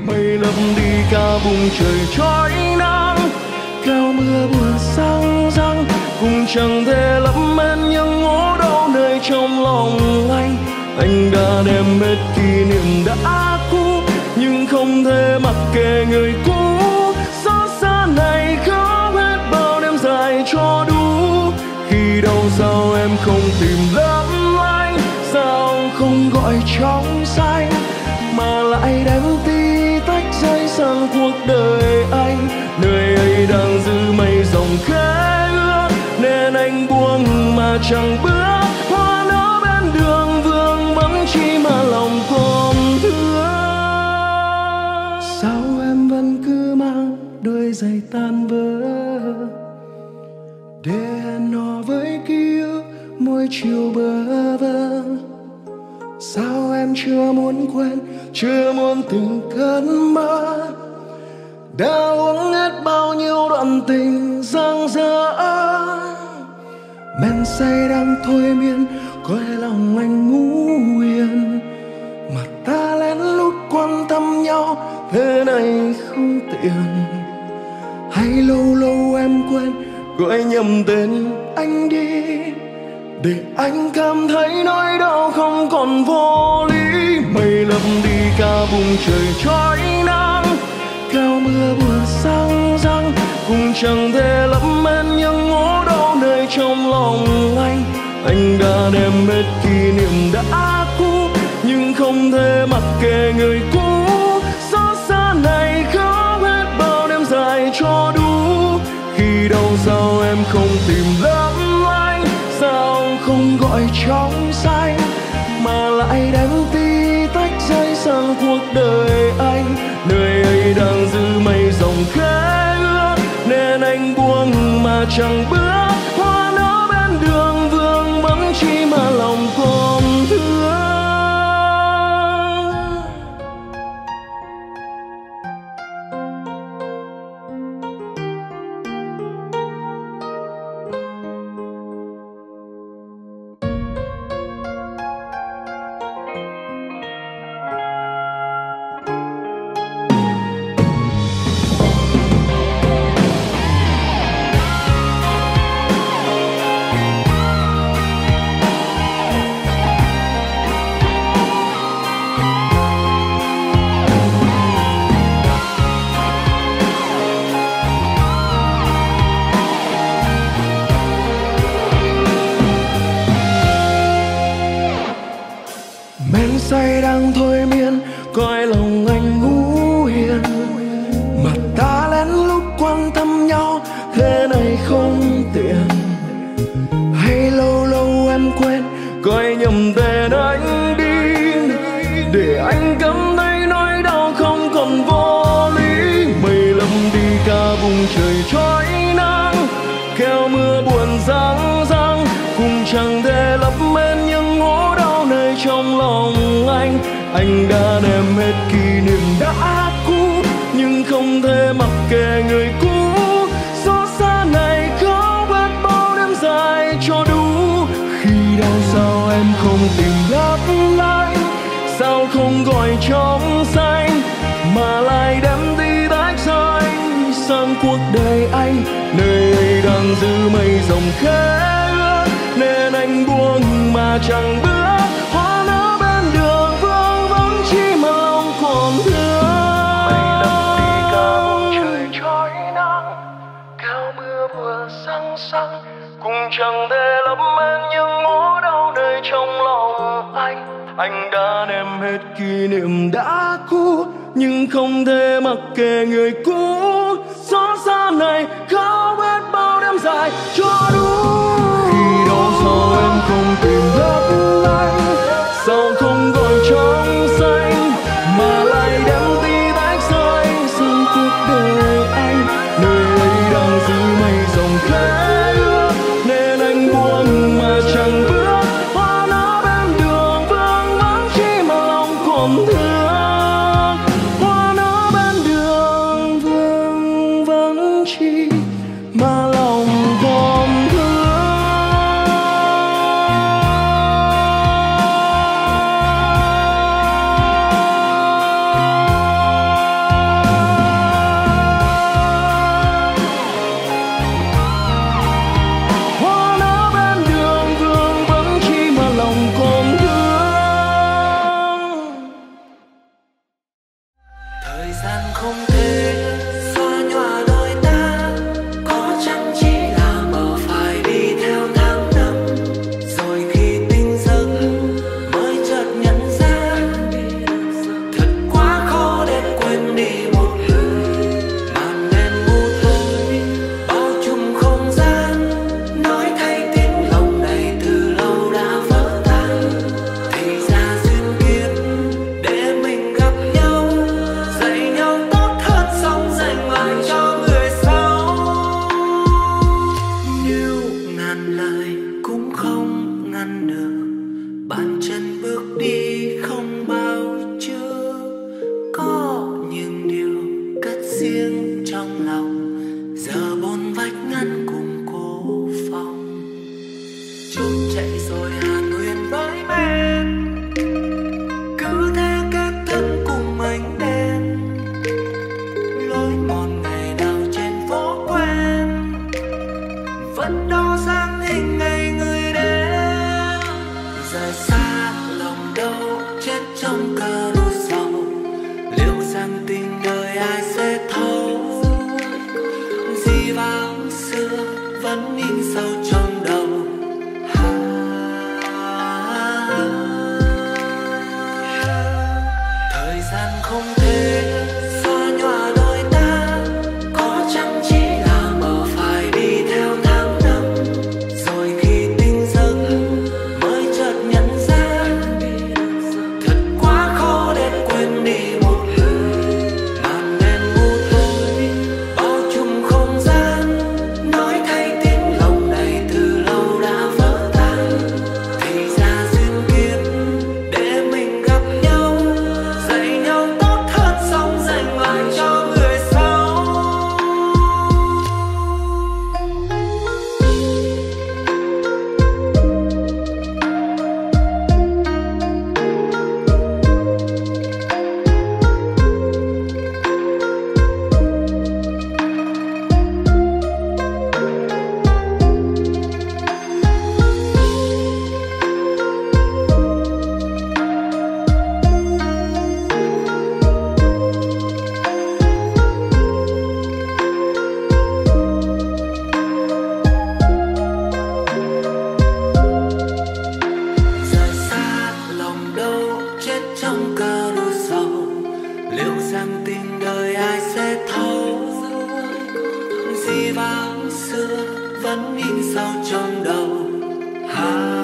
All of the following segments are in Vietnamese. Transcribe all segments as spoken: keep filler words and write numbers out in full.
mây lấp đi cả vùng trời trói nắng, kéo mưa buồn sang răng cũng chẳng thể lấp hết những ngố đau nơi trong lòng anh. Anh đã đem hết kỷ niệm đã cũ nhưng không thể mặc kệ người cũ. Xót xa này khóc hết bao đêm dài cho đủ. Khi đau sao em không tìm lấp lánh, sao không gọi trong xanh mà lại đem tí tách rơi sang cuộc đời anh. Nơi ấy đang giữ mây dòng khẽ ước nên anh buông mà chẳng bước. Hoa nở bên đường vương vắng chi mà lòng còn thương. Sao em vẫn cứ mang đôi giày tan vỡ để hẹn hò với ký ức mỗi chiều bơ vơ? Sao em chưa muốn quên, chưa muốn từng cơn mơ đã uống hết bao nhiêu đoạn tình giang dở. Men say đang thôi miên coi lòng anh ngủ yên mà ta lén lút quan tâm nhau thế này không tiện. Hay lâu lâu em quên gọi nhầm tên anh đi để anh cảm thấy nỗi đau không còn vô lý. Mây lấp đi cả vùng trời trói nắng, kéo mưa buồn sang răng cũng chẳng thể lấp hết những ngố đau nơi trong lòng anh. Anh đã đem hết kỷ niệm đã cũ nhưng không thể mặc kệ người cũ. Xót xa này khóc hết bao đêm dài cho đủ. Khi đau sao em không tìm lấp lánh, sao không gọi trong xanh mà lại đem tí tách rơi sang cuộc đời anh. Nơi ấy đang giữ mây dòng khẽ ước nên anh buông mà chẳng bước. Hoa nở bên đường vương vắng chi mà lòng còn thương. Say đang thôi miên coi lòng anh ngủ yên mà ta lén lút quan tâm nhau thế này không tiện. Hay lâu lâu em quên coi nhầm tên anh đi để anh cảm thấy nỗi đau không còn vô lý. Mây lấp đi cả vùng trời trói nắng, kéo mưa buồn răng răng cũng chẳng thể lấp hết những ngố đau nơi trong lòng anh. Anh đã đem hết kỷ niệm đã cũ nhưng không thể mặc kệ người cũ. Xót xa này khóc hết bao đêm dài cho đủ. Khi đau sao em không tìm đáp lại, sao không gọi trong xanh mà lại đem tí tách rơi sang cuộc đời anh. Nơi ấy đang giữ mây dòng khẽ ước nên anh buông mà chẳng bước. Hoa nở bên đường vương vắng chi mà lòng còn thương. Mây lấp đi cả vùng trời trói nắng, kéo mưa vừa sang sang cũng chẳng thể lấp hết những ngố đau nơi trong lòng anh. Anh đã đem hết kỷ niệm đã cũ nhưng không thể mặc kệ người cũ. Xót xa này khóc hết bao đêm dài cho đủ. Khi đau sao em không tìm lấp lánh, sao không gọi trong xanh mà lại đem tí tách rơi sang cuộc đời anh. Nơi ấy đang giữ mây dòng khẽ ước nên anh buông mà chẳng bước. Hoa nở bên đường vương vắng chi mà lòng còn thương. Hoa nở bên đường vương vắng chi mà lòng còn gian không thể xóa nhòa đôi ta, có chăng chỉ là mơ phải đi theo tháng năm, rồi khi tỉnh giấc mới chợt nhận ra thật quá khó để quên đi một người. Màn đêm u tối bao trùm không gian, nói thay tiếng lòng này từ lâu đã vỡ tan. Thì ra duyên kiếp để mình gặp nhau, dạy nhau tốt hơn sống dành lại cho người sau. Nếu ngàn lời cũng không ngăn được, bàn chân bước đi không bao chưa. Có những điều cất riêng trong lòng, giờ bốn vách ngăn cùng cô phòng. Trốn chạy rồi hàn huyền với men, cứ thế kết thân cùng ánh đèn. Lối mòn ngày nào trên phố quen, vẫn đo dáng hình ngày người đến. Rời xa lòng đâu chết trong cơn sầu, liệu rằng tình đời ai sẽ thấu. Dĩ vãng xưa vẫn in sâu trong đầu. Thời gian không thể xóa nhòa đôi ta, có chăng chỉ là mơ phải đi theo tháng năm, rồi khi tỉnh giấc mới chợt nhận ra thật quá khó để quên đi một người. Màn đêm u tối bao trùm không gian, nói thay tiếng lòng này từ lâu đã vỡ tan. Thì ra duyên kiếp để mình gặp nhau, dạy nhau tốt hơn sống dành lại cho người sau. Rời xa lòng đâu chết trong cơn sầu, liệu rằng tình đời ai sẽ thấu. Dĩ vãng xưa vẫn in sâu trong đầu. Ha.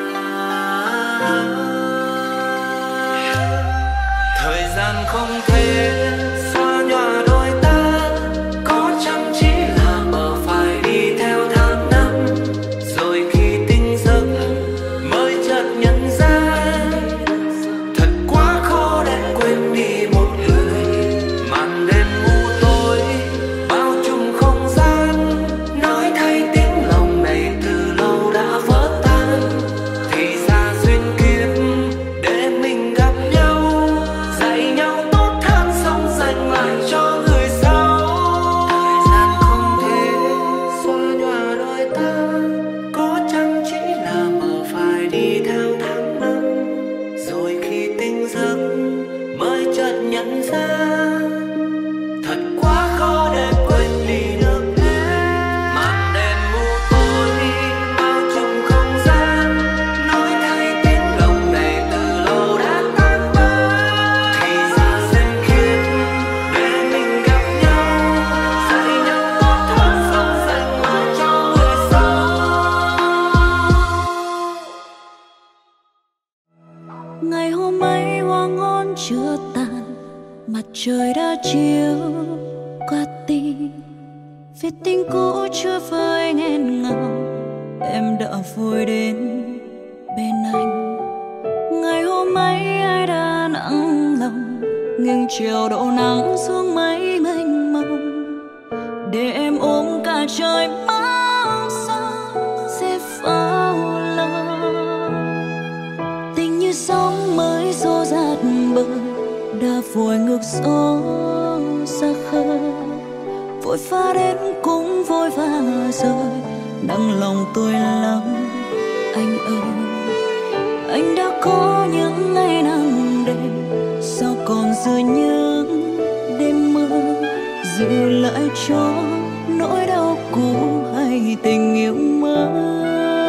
Thời gian không thể xóa nhòa đôi ta, có chăng chỉ là mơ phải đi theo tháng năm, rồi khi tỉnh giấc mới chợt nhận ra thật quá khó để quên đi một người. Màn đêm u tối bao trùm không gian, nói thay tiếng lòng này từ lâu đã vỡ tan. Thì ra duyên kiếp để mình gặp nhau, dạy nhau tốt hơn sống dành lại cho người sau. Thời gian không thể xóa nhòa đôi ta, có chăng chỉ là mơ phải đi theo tháng năm, rồi khi tỉnh giấc mới chợt nhận ra thật quá khó để quên đi được hết. Màn đêm u tối bao trùm không gian, nói thay tiếng lòng này từ lâu đã tan vỡ. Thì ra duyên kiếp để mình gặp nhau, dạy nhau tốt hơn sống dành lại cho người sau. Ngày hôm ấy hoa ngón chưa tàn, mặt trời đã chiếu qua tim. Viết tình cũ chưa vơi nghẹn ngào, em đã vui đến bên anh. Ngày hôm ấy ai đã nặng lòng, nghiêng chiều độ nắng xuống mấy mênh mông, để em ôm cả trời mong sao sẽ phao lòng. Tình như sóng mới xô dạt bờ, đã vội ngược gió xa khơi, vội pha đến cũng vội vã rồi. Nặng lòng tôi lắm anh ơi, anh đã có những ngày nắng đêm, sao còn dư những đêm lại cho nỗi đau cũ hay tình yêu mới.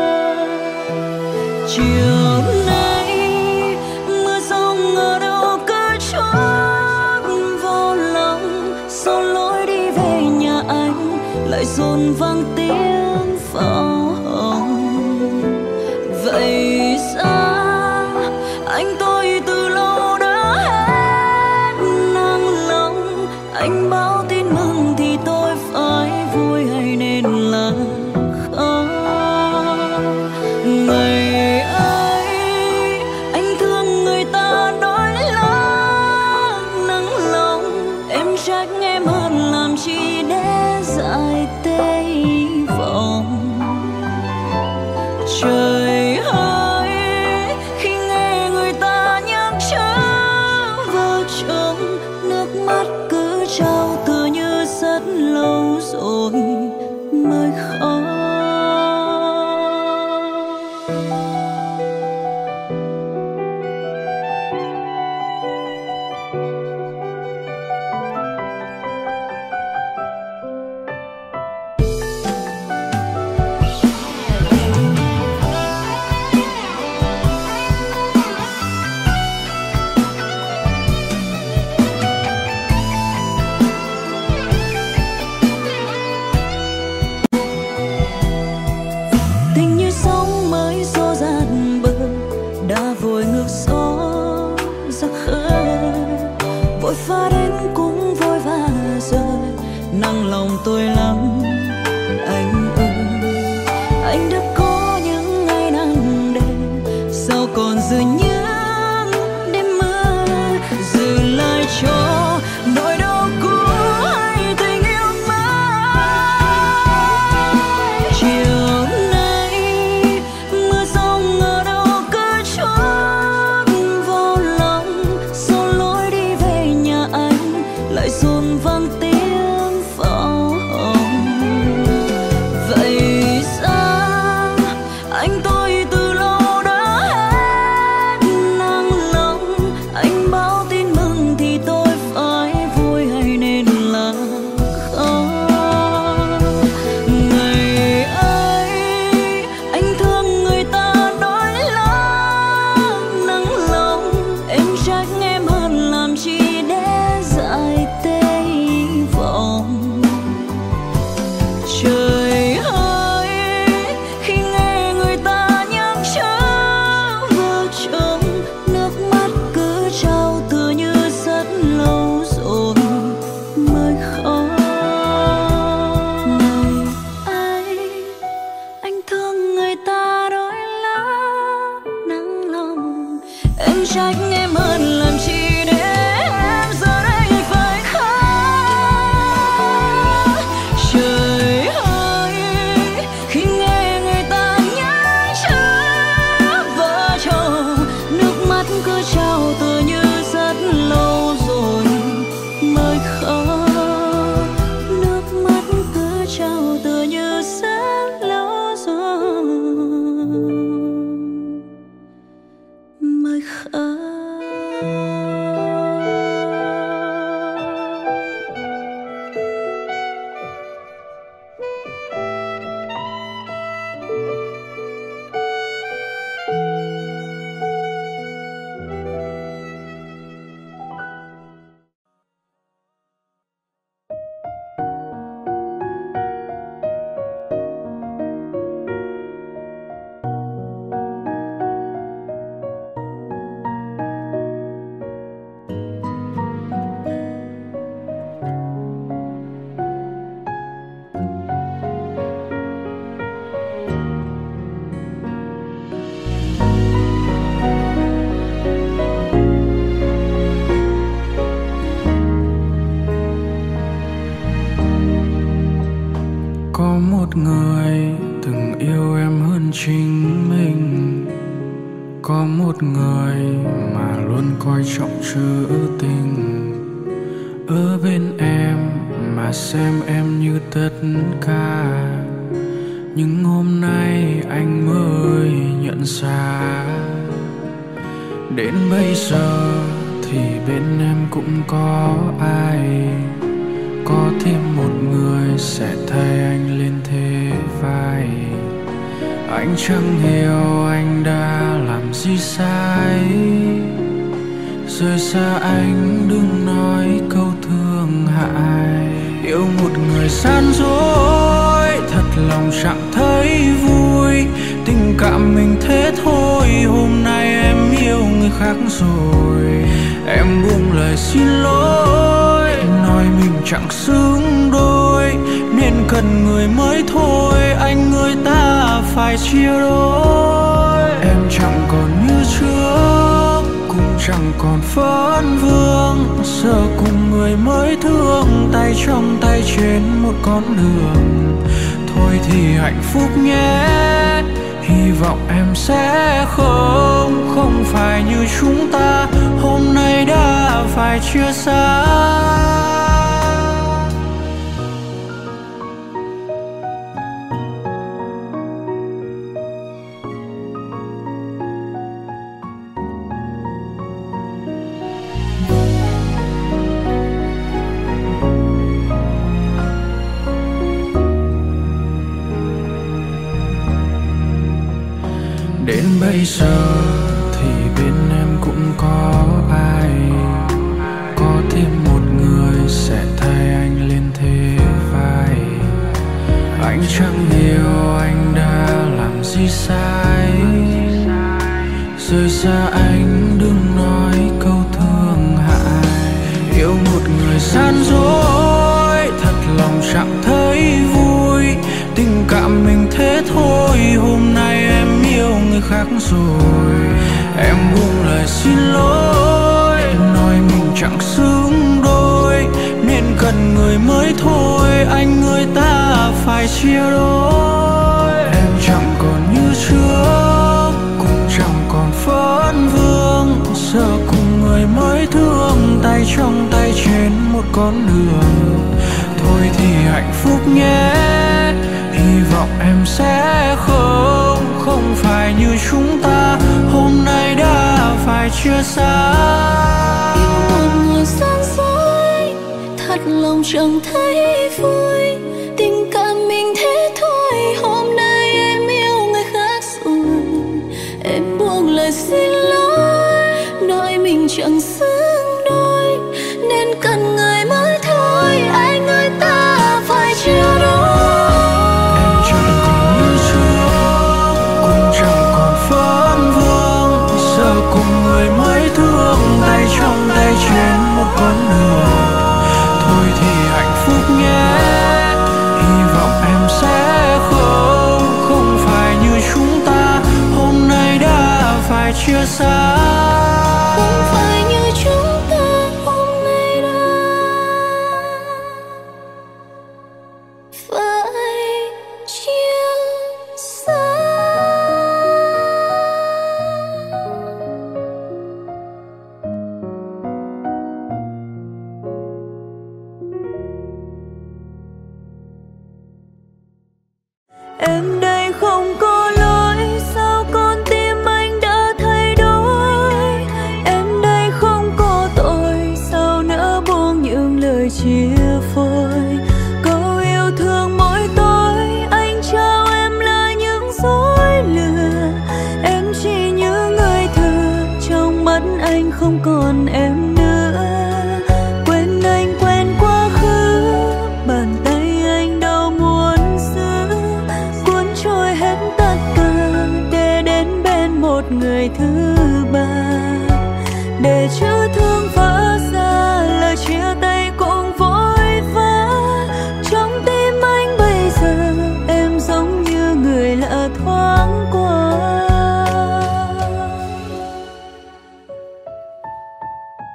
Chiều nay mưa rông ở đâu cứ trút vào lòng, sau lối đi về nhà anh lại dồn vang tiếng pháo hồng. Vậy ra anh tôi từ lâu đã hết nặng lòng, anh báo tin mừng thì tôi phải vui hay nên là khóc. Ngày ấy anh thương người ta nói lắm nặng lòng, em trách em hơn làm chi để dại tê hy vọng. Trời ơi khi nghe người ta nhắc chớ vợ chồng, nước mắt cứ trao tựa như rất lâu rồi mới khóc. Phá đến cũng vội vã rời, nặng lòng tôi lắm anh ơi. Anh đã có những ngày nắng đêm, sao còn dư những đêm mưa, giữ lại cho nỗi đau cũ hay tình yêu mới. Chiều nay mưa rông ở đâu cứ trút vào lòng, sau lối đi về nhà anh lại dồn vang tiếng pháo hồng. Vậy ra anh tôi từ lâu đã hết nặng lòng, anh báo tin mừng thì tôi phải vui hay nên là khóc. Ngày ấy anh thương người ta nói lắm nặng lòng, em trách em hơn làm chi để dại tê hy vọng. Trời ơi khi nghe người ta nhắc chớ vợ chồng, nước mắt cứ trao tựa như rất lâu rồi mới khóc. Ngày ấy anh thương người ta nói lắm nặng lòng, em trách em hơn làm chi để em giờ đây phải khóc. Trời ơi khi nghe người ta nhắc chớ vợ chồng, nước mắt cứ trao tựa như rất lâu rồi mới khóc. Nước mắt cứ trao tựa như rất lâu rồi mới khóc. Có một người từng yêu em hơn chính mình, có một người mà luôn coi trọng trữ tình. Ở bên em mà xem em như tất cả, nhưng hôm nay anh mới nhận ra, đến bây giờ thì bên em cũng có ai, có thêm một người sẽ thay anh lên thế vai. Anh chẳng hiểu anh đã làm gì sai, rời xa anh đừng nói câu thương hại. Yêu một người gian dối, thật lòng chẳng thấy vui. Tình cảm mình thế thôi, hôm nay em yêu người khác rồi. Em buông lời xin lỗi, nói mình chẳng xứng đôi, nên cần người mới thôi, anh người ta phải chia đôi. Em chẳng còn như trước, cũng chẳng còn phấn vương, giờ cùng người mới thương, tay trong tay trên một con đường. Thôi thì hạnh phúc nhé, hy vọng em sẽ không, không phải như chúng ta hôm nay đã phải chia xa. Đến bây giờ thì bên em cũng có ai, có thêm một người sẽ thay anh lên thế vai. Anh chẳng hiểu anh đã làm gì sai, rời xa anh đừng nói câu thương hại. Yêu một người gian dối, thật lòng chẳng thấy vui. Tình cảm mình thế thôi, hôm nay em yêu người khác rồi. Em buông lời xin lỗi, nói mình chẳng xứng đôi, nên cần người mới thôi, anh người ta phải chia đôi. Em chẳng còn như trước, cũng chẳng còn phấn vương, giờ cùng người mới thương, tay trong tay trên một con đường. Thôi thì hạnh phúc nhé, hy vọng em sẽ không, không phải như chúng ta hôm nay đã phải chia xa. Yêu một người gian dối, thật lòng chẳng thấy vui. Tình cảm mình thế thôi, hôm nay em yêu người khác rồi. Em buông lời xin lỗi, nói mình chẳng xứng đôi, nên cần người mới thôi, anh người ta phải chia đôi. Tay trong tay trên một con đường. Thôi thì hạnh phúc nhé, hy vọng em sẽ không, không phải như chúng ta hôm nay đã phải chia xa. Không phải như chúng ta hôm nay đã phải chia xa. Em đây không có lỗi, sao con tim anh đã thay đổi. Em đây không có tội, sao nỡ buông những lời chia phôi. Câu yêu thương mỗi tối, anh trao em là những dối lừa. Em chỉ như người thừa, trong mắt anh không còn em nữa. Quên anh, quên quá khứ, bàn tay anh đâu muốn giữ. Cuốn trôi hết tất cả để đến bên một người thứ ba. Để chữ thương vỡ ra, lời chia tay cũng vội vã. Trong tim anh bây giờ, em giống như người lạ thoáng qua.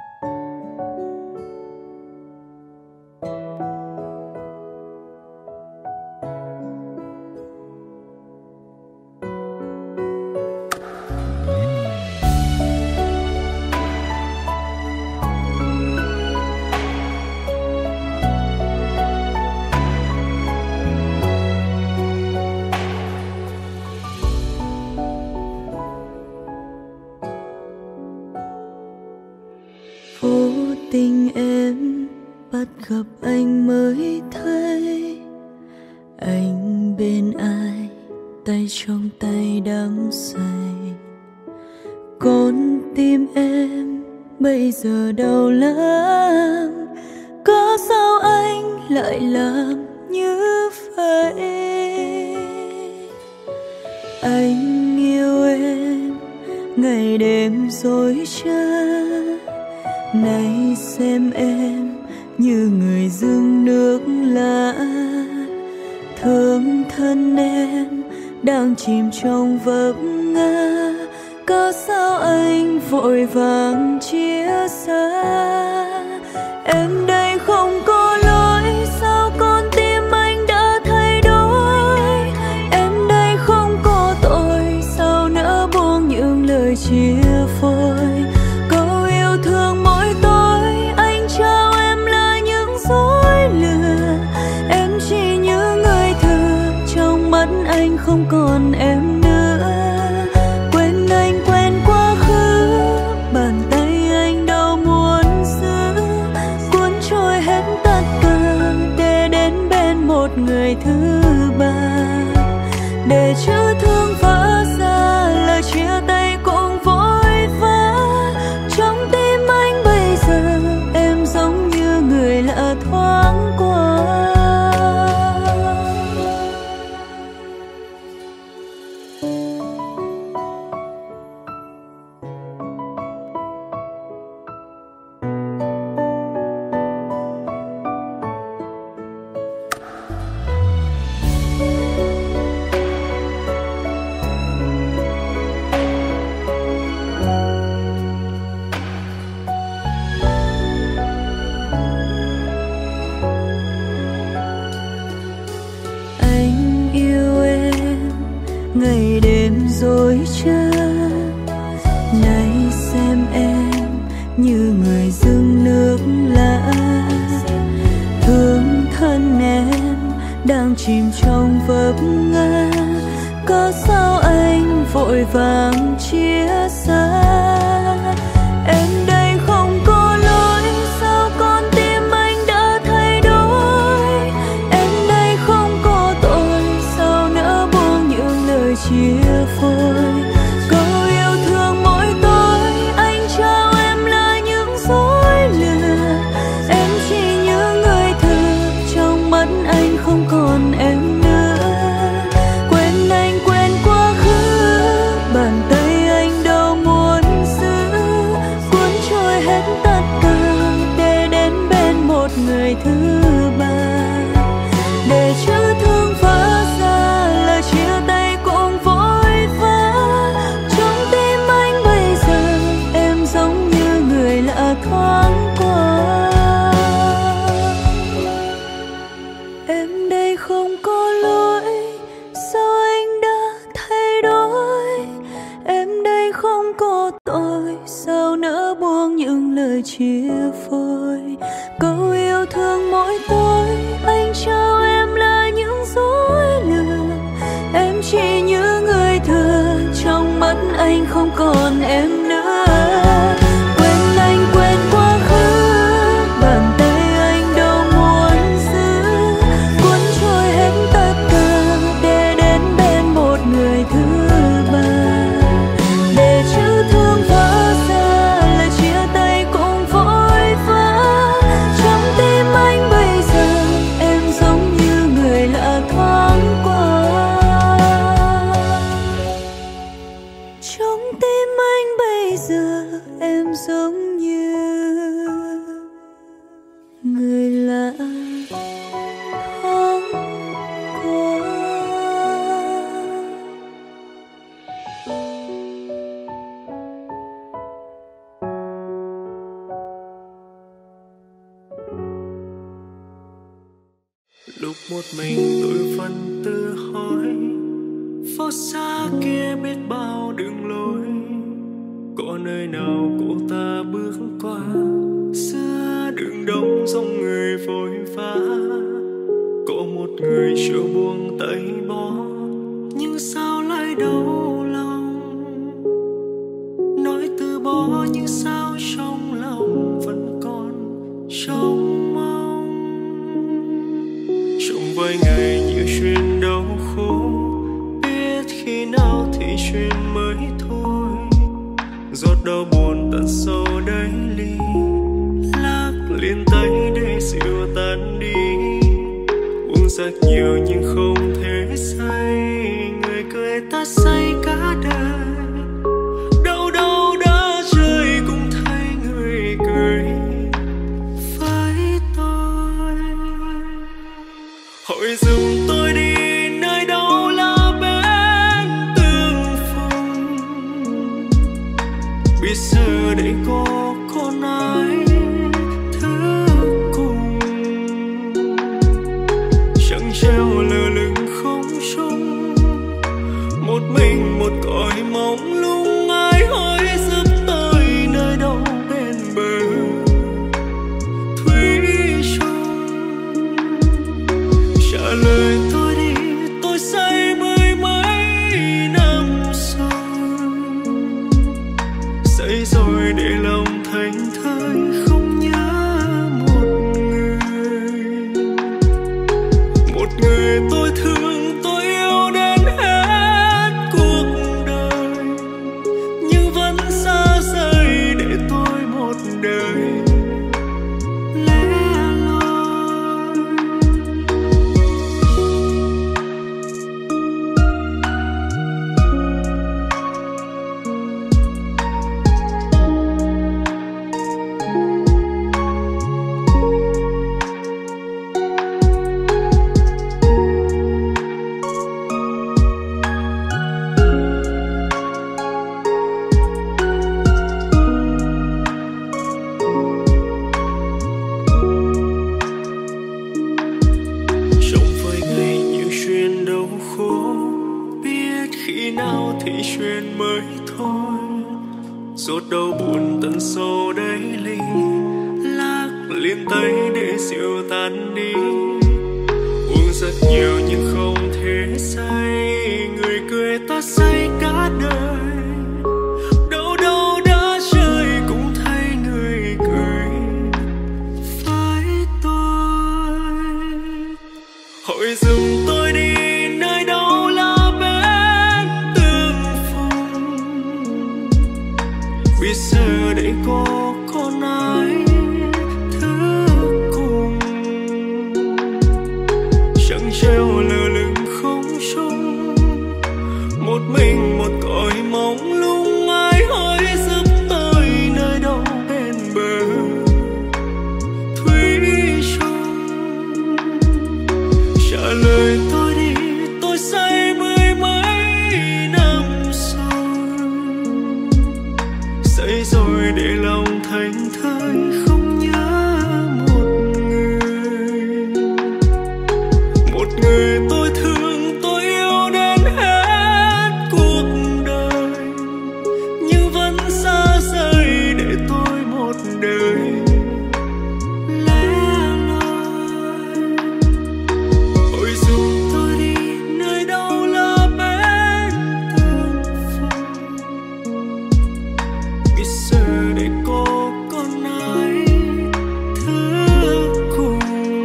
bắt gặp anh mới thấy anh bên ai, tay trong tay đắm say. Con tim em bây giờ đau lắm, có sao anh lại làm như vậy? Anh yêu em ngày đêm dối trá, nay xem em như người dưng nước lã. Thương thân em đang chìm trong vấp ngã, có sao anh vội vàng chia xa? Em đây không có lỗi, sao con tim anh đã thay đổi? Em đây không có tội, sao nỡ buông những lời chia phôi? Câu yêu thương mỗi tối anh trao em là những dối lừa. Em chỉ như người thừa, trong mắt anh không còn em nữa. Quên anh quên quá khứ, bàn tay anh đâu muốn giữ, cuốn trôi hết tất cả để đến bên một người thứ ba. Để chữ thương vỡ ra, lời chia tay cũng vội vã. Trong tim anh bây giờ em giống như người lạ thoáng qua. Ngày đêm dối trá, nay xem em như người dưng nước lã. Thương thân em đang chìm trong vấp ngã, có sao anh vội vàng chia xa? Em đây không có lỗi, sao con tim anh đã thay đổi? Em đây không có tội, sao nỡ buông những lời chia phôi? Câu yêu thương mỗi tối anh trao em là những dối lừa. Em chỉ như người thừa, trong mắt anh không còn em nữa. Quên anh quên quá khứ, bàn tay anh đâu muốn giữ, cuốn trôi hết tất cả để đến bên một người thứ ba. Để chữ thương vỡ ra, lời chia tay cũng vội vã. Trong tim anh bây giờ em giống như người lạ thoáng qua. Em đây không có lỗi, sao anh đã thay đổi? Em đây không có tội, sao nỡ buông những lời chia phôi? Câu yêu thương mỗi tối anh trao em là những dối lừa. Em chỉ như người thừa, trong mắt anh không còn em nữa. Quên anh quên quá khứ, bàn tay anh đâu muốn giữ, cuốn trôi hết tất cả để đến bên một người thứ ba. Để chữ thương vỡ ra, lời chia tay cũng vội vã. Trong tim anh bây giờ em giống như người lạ thoáng qua. Trong tim anh bây giờ em giống như người lạ thoáng qua. Lúc một mình tôi vẫn tự hỏi, phố xa kia biết bao đường lối, có nơi nào cô ta bước qua giữa đường đông dòng người vội vã. Có một người chưa buông tay bỏ, nhưng sao lại đau lòng? Nói từ bỏ nhưng sao trong lòng vẫn còn trông mong. dịu tan đi. Uống rất nhiều nhưng không thể say, người cười ta say cả đời. Đâu đâu đã chơi cũng thấy người cười với tôi. Hỏi dùm tôi đi, nơi đâu là bên tương phùng. Biết giờ đây có con ai thứ cùng. Chẳng treo lơ lửng không trung, một mình một cõi mong lung. Ai hỏi giúp tôi nơi đâu bên bờ thủy chung. Trả lời tôi đi, tôi say mười mấy năm rồi. Say rồi để lòng thành thơi không nhớ một người. Một người tôi thương, tôi yêu đến hết cuộc đời, nhưng vẫn xa rời để tôi một đời lẻ loi. Trong vài ngày nhiều chuyện đau khổ, biết khi nào thì chuyện mới thôi. Rốt đau buồn tận sâu đáy linh, lắc liền tay để dịu tan đi. Uống rất nhiều nhưng không thể say, người cười ta say cả đời. Đâu đâu đã chơi cũng thấy người cười với tôi. Hỏi dùm tôi đi, nơi đâu là bên tương phùng. Biết giờ đây có con ai thứ cùng. Chẳng treo lơ lửng không trung, một mình một cõi mong lung. Ai hỏi giúp tôi nơi đâu bên bờ thủy chung. Trả lời tôi đi, tôi say mười mấy năm rồi. Say rồi để lòng thành thơi không nhớ một người. Một người tôi thương, tôi yêu đến hết cuộc đời, nhưng vẫn xa rời để tôi một đời lẻ loi. Hỏi dùm tôi đi, nơi đâu là bên tương phùng. Biết giờ để có con ai thứ cùng.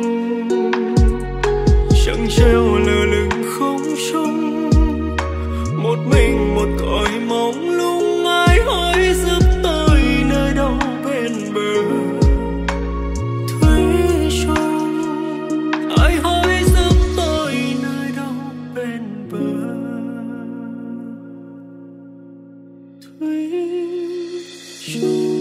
Chẳng treo lơ lửng không trung, một mình một cõi mong lung. Ai hỏi giúp tôi nơi đâu bên bờ thủy chung. Ai hỏi giúp tôi nơi đâu bên bờ thủy chung.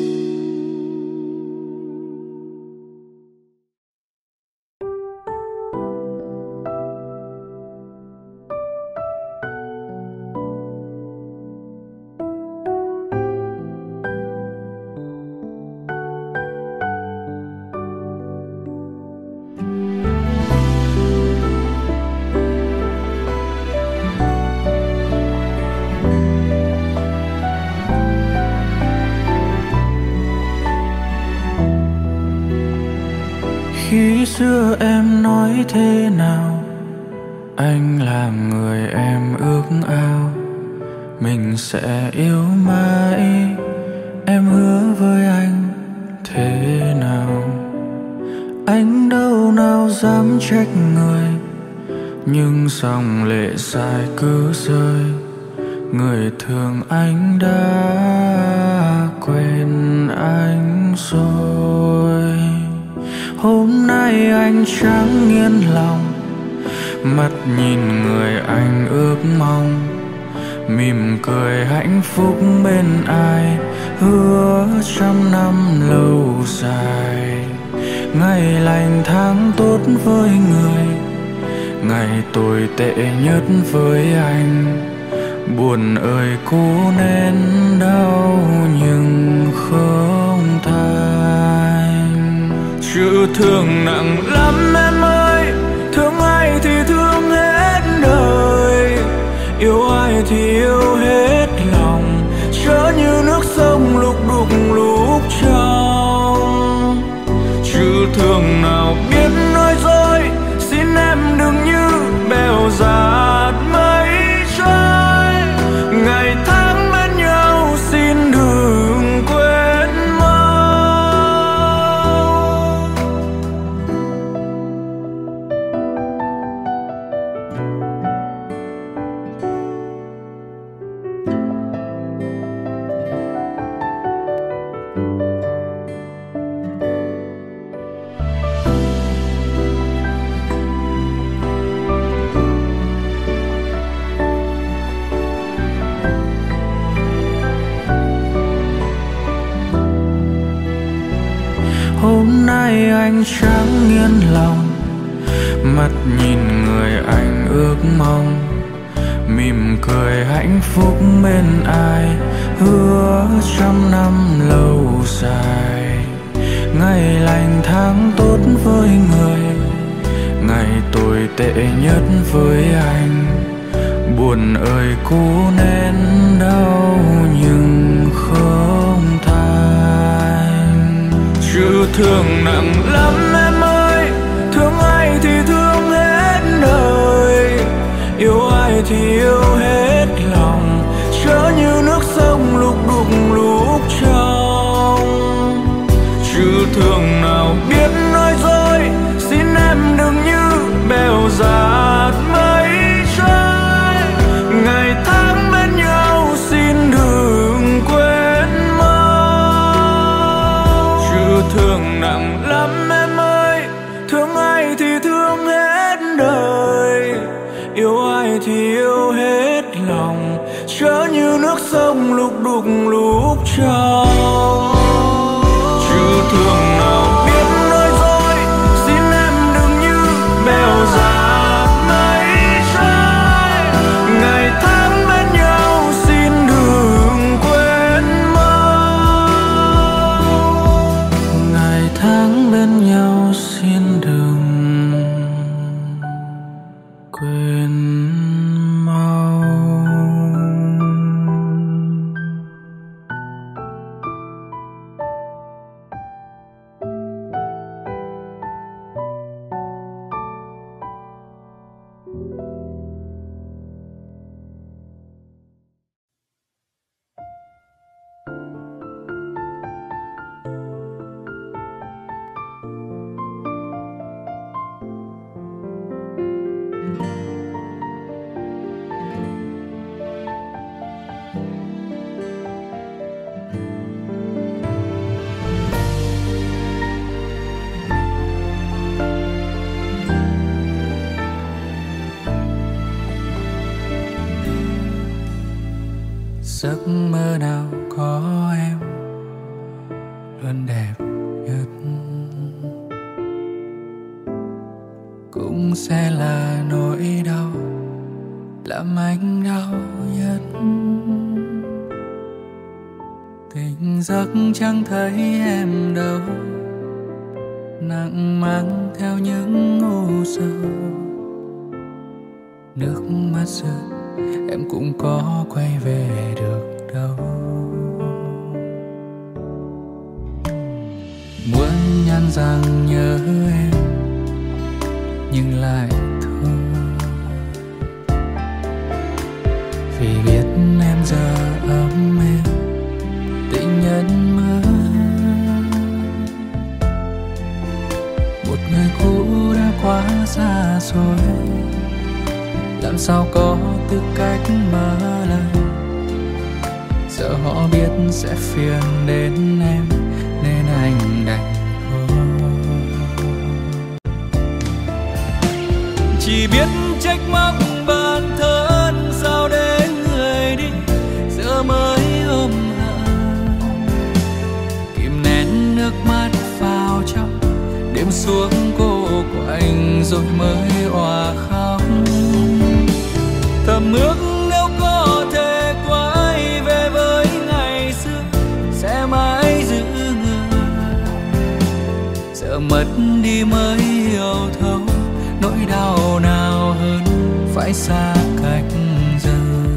Khi xưa em nói thế nào, anh làm người em ước ao. Mình sẽ yêu mãi, em hứa với anh thế nào. Anh đâu nào dám trách người, nhưng dòng lệ dài cứ rơi. Người thương anh đã quên anh rồi. Hôm nay anh chẳng yên lòng, mắt nhìn người anh ước mong, mỉm cười hạnh phúc bên ai, hứa trăm năm lâu dài. Ngày lành tháng tốt với người, ngày tồi tệ nhất với anh. Buồn ơi cố nén đau nhưng không thành. Chữ thương nặng lắm em ơi, thương ai thì thương hết đời, yêu ai thì yêu hết lòng, chớ như nước sông lúc đục lúc trong. Chữ thương nào biết nói dối, xin em đừng như bèo dạt mây trôi. Ngày tháng bên nhau xin đừng quên mau. Hôm nay anh chẳng yên lòng, mắt nhìn người anh ước mong, mỉm cười hạnh phúc bên ai, hứa trăm năm lâu dài. Ngày lành tháng tốt với người, ngày tồi tệ nhất với anh. Buồn ơi cố nén đau nhưng không thành. Chữ thương nặng lắm em ơi, thương ai thì thương hết đời, yêu ai thì yêu hết lòng, chớ như nước sông lúc đục lúc trong. Chữ thương nào biết nói dối, xin em đừng như bèo dạt mây trôi. Ngày tháng bên nhau xin đừng quên mau. Chữ thương nặng lắm em ơi, thương ai thì thương hết đời, yêu ai thì yêu hết lòng, chớ như nước sông lúc đục lúc trong. Chữ thương nào biết nói dối, xin em đừng như bèo dạt mây trôi. Ngày tháng bên nhau xin đừng quên mau. Ngày tháng bên nhau xin đừng quên mau. Giấc mơ nào có em luôn đẹp nhất, cũng sẽ là nỗi đau làm anh đau nhất. Tỉnh giấc chẳng thấy em đâu, nặng mang theo những u sầu. Nước mắt rơi em cũng có quay về được đâu. Muốn nhắn rằng nhớ em nhưng lại thôi, vì biết em giờ ấm êm tình nhân mới. Một người cũ đã quá xa xôi, làm sao có tư cách mở lời. Giờ họ biết sẽ phiền đến em nên anh đành thôi. chỉ biết trách móc bản thân sao để người đi giờ mới ôm hận, kìm nén nước mắt vào trong đêm xuống cô quạnh rồi mới òa khóc. Thầm ước nếu có thể quay về với ngày xưa sẽ mãi giữ người, giờ mất đi mới hiểu thấu nỗi đau nào hơn phải xa cách giờ.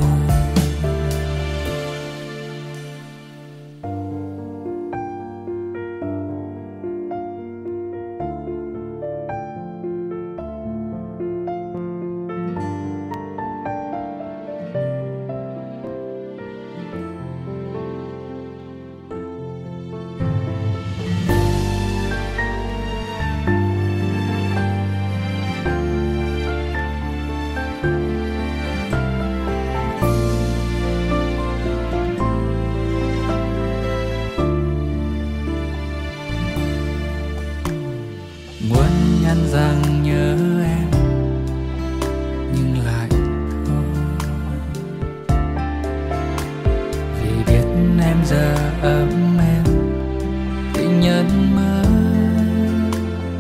Rằng nhớ em nhưng lại thôi, vì biết em giờ ấm em tình nhân mới.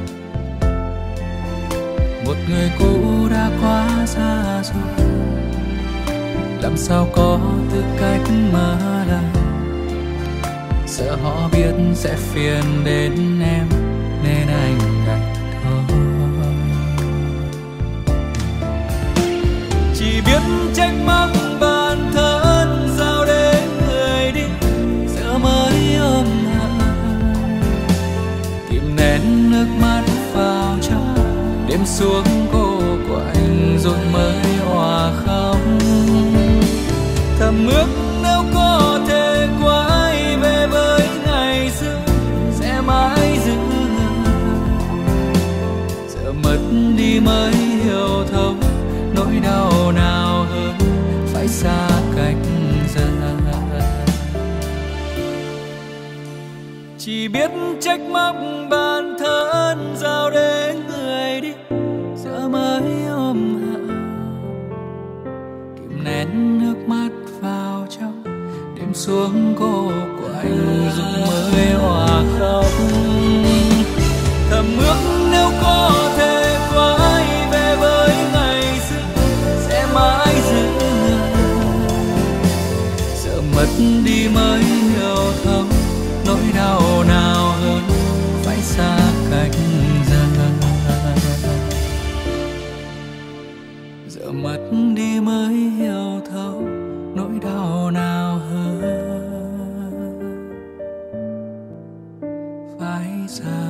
Một người cũ đã quá xa rồi, làm sao có tư cách mở lời, sợ họ biết sẽ phiền đến em nên anh gạch. Chỉ biết trách móc bản thân sao để người đi giờ mới ôm hận, kìm nén nước mắt vào trong đêm xuống cô quạnh rồi mới òa khóc. Thầm ước nếu có thể quay về với ngày xưa sẽ mãi giữ người, giờ mất đi mới hiểu thấu nỗi đau nào hơn phải xa cách giờ. Chỉ biết trách móc bản thân sao để người đi giờ mới ôm hận, kìm nén nước mắt vào trong đêm xuống cô quạnh rồi mới òa khóc. Thầm ước nếu có thể quay về với ngày xưa sẽ mãi giữ người, giờ mất đi mới hiểu thấu nỗi đau nào hơn phải xa cách giờ. Giờ mất đi mới hiểu thấu nỗi đau nào hơn phải xa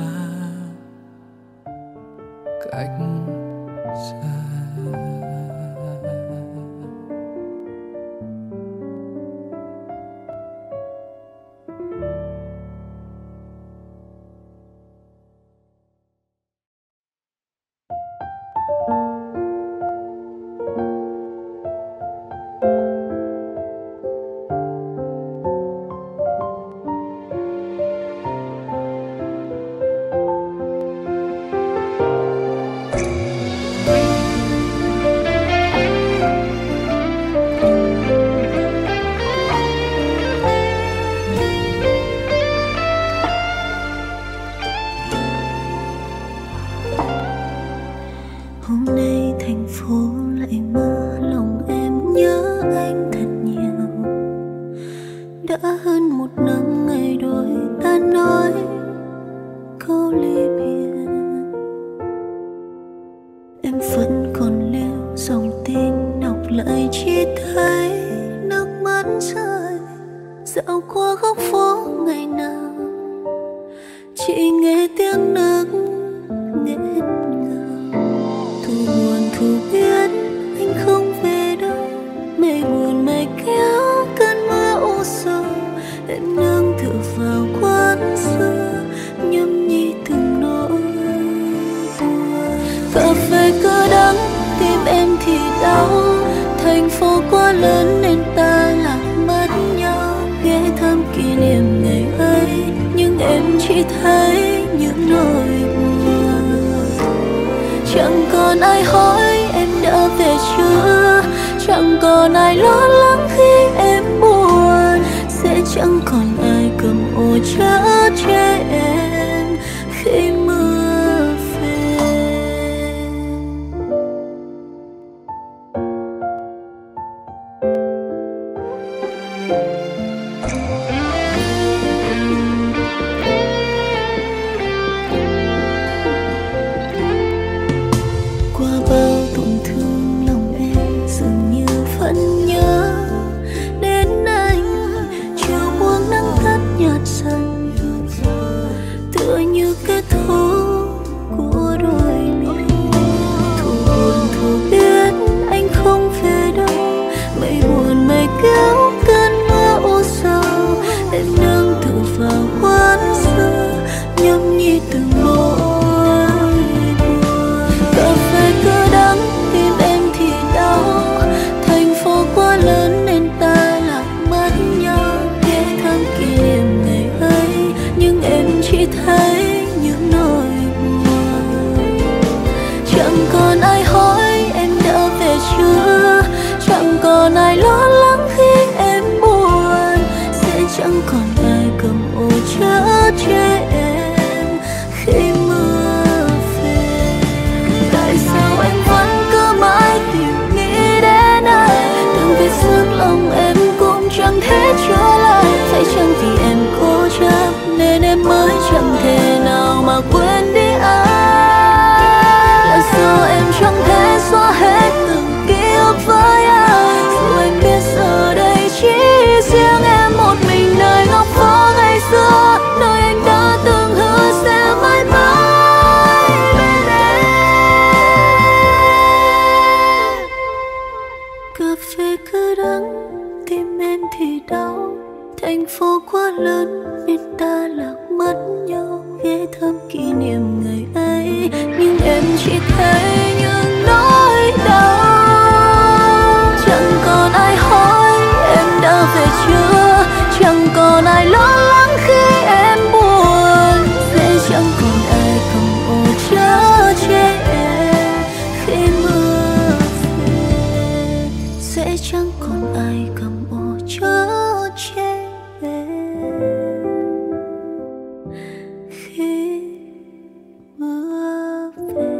cách xa. Chẳng còn ai hỏi em đã về chưa, chẳng còn ai lo lắng khi em buồn, sẽ chẳng còn ai cầm ô chở che em khi mưa về. Qua bao tổn thương lòng em dường như vẫn nhớ đến anh, chiều buông nắng thắt nhạt dần tựa như kết thúc của đôi mình. Thu buồn thu biết anh không về đâu, mây buồn mây kéo cơn mưa u sầu, em nương tự vào quán xưa nhâm nhi từng nỗi buồn. Cà phê cứ đắng tim em thì đau, thành phố quá lớn nên ta lạc mất nhau. Ghé thăm kỷ niệm ngày ấy nhưng em chỉ thấy những nỗi buồn. Chẳng còn ai hỏi em đã về chưa, chẳng còn ai lo lắng khi em buồn, sẽ chẳng còn ai cầm ô chở che em khi mưa về. Tại sao em vẫn cứ mãi tìm nghĩ đến anh, từng vết xước lòng em cũng chẳng thể trở lại. Phải chăng vì em cố chấp nên em mới chẳng thể nào mà quên đi anh? Là do em chẳng thể xóa hết từng ký ức với anh, dù em biết giờ đây chỉ riêng em một mình nơi góc phố ngày xưa, nơi anh đã từng hứa sẽ mãi mãi bên em. Cà phê cứ đắng tim em thì đau, thành phố quá lớn nên ta lạc mất nhau. Ghé thăm kỷ niệm ngày ấy nhưng em chỉ thấy những nỗi đau. Chẳng còn ai hỏi em đã về chưa, chẳng còn ai lo lắng khi em buồn, sẽ chẳng còn ai cầm ô chở che em khi mưa về, sẽ chẳng còn ai cầm ô chở che em khi mưa về.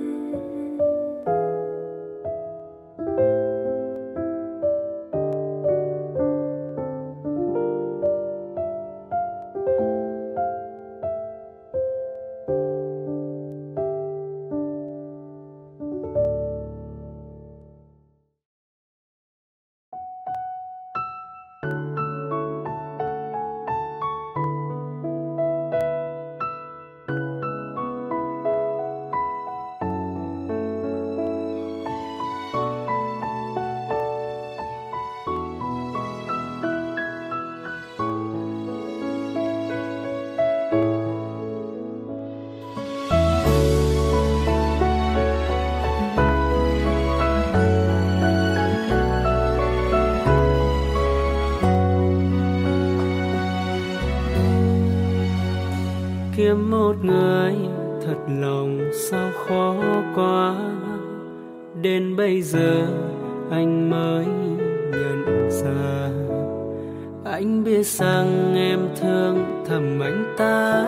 Kiếm một người thật lòng sao khó quá, đến bây giờ anh mới nhận ra. Anh biết rằng em thương thầm anh ta,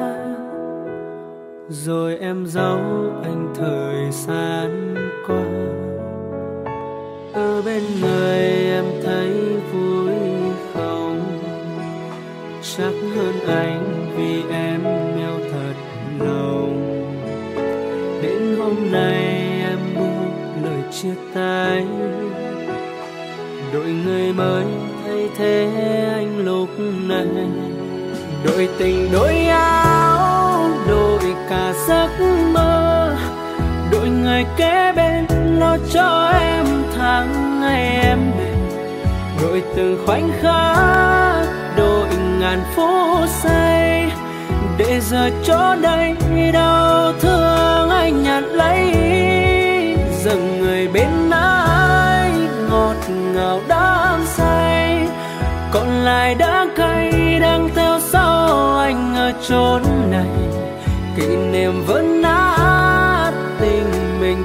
rồi em giấu anh thời gian qua. Ở bên người em thấy vui không? Chắc hơn anh vì em yêu thật lòng. Đến hôm nay em buông lời chia tay, đội người mới thay thế anh lúc này. Đổi tình đổi áo, đổi cả giấc mơ, đổi người kế bên lo cho em tháng ngày em bên. Đổi từng khoảnh khắc, đổi ngàn phút giây, để giờ chỗ đây đau thương anh nhận lấy. Dần người bên anh ngọt ngào đắm say, còn lại đã cay đang theo sau anh ở chốn này. Kỷ niệm vẫn nát, tình mình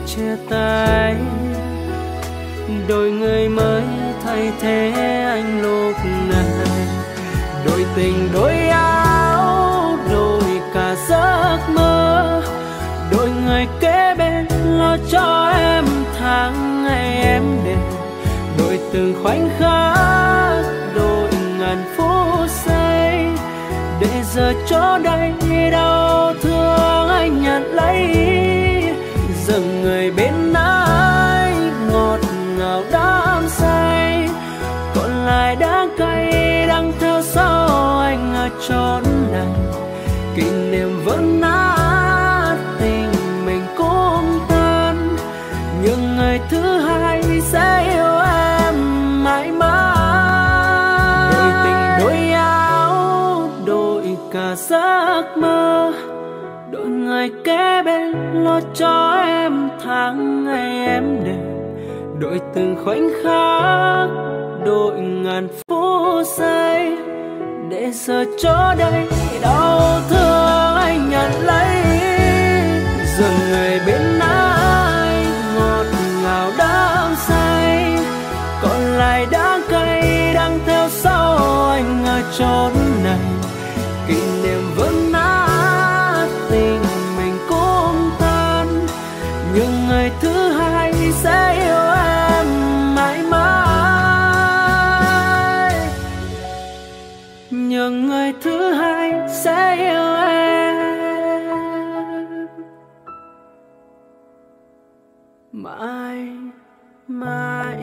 chia tay, đôi người mới thay thế anh lúc này. Đôi tình đôi áo, đôi cả giấc mơ, đôi người kế bên lo cho em tháng ngày em đêm. Đôi từng khoảnh khắc, đôi ngàn phút giây, để giờ chỗ đây đau thương anh nhận lấy. Giờ người bên anh ngọt ngào đắm say, còn lại đắng cay đang theo sau anh ở chốn này. Kỷ niệm vẫn nát, tình mình cũng tan, nhưng người thứ hai sẽ yêu em mãi mãi. Đôi tình đôi áo, đôi cả giấc mơ, đôi người kế bên lo cho em tháng ngày em đêm. Đôi từng khoảnh khắc, đôi ngàn phút giây, để giờ chỗ đây đau thương anh nhận lấy. Giờ người bên anh ngọt ngào đắm say, còn lại đắng cay đang theo sau anh ở chốn này. Kỷ niệm vẫn nát, tình mình cũng tan, nhưng người thứ hai sẽ yêu em mãi mãi. Nhưng người thứ hai sẽ yêu em mãi mãi.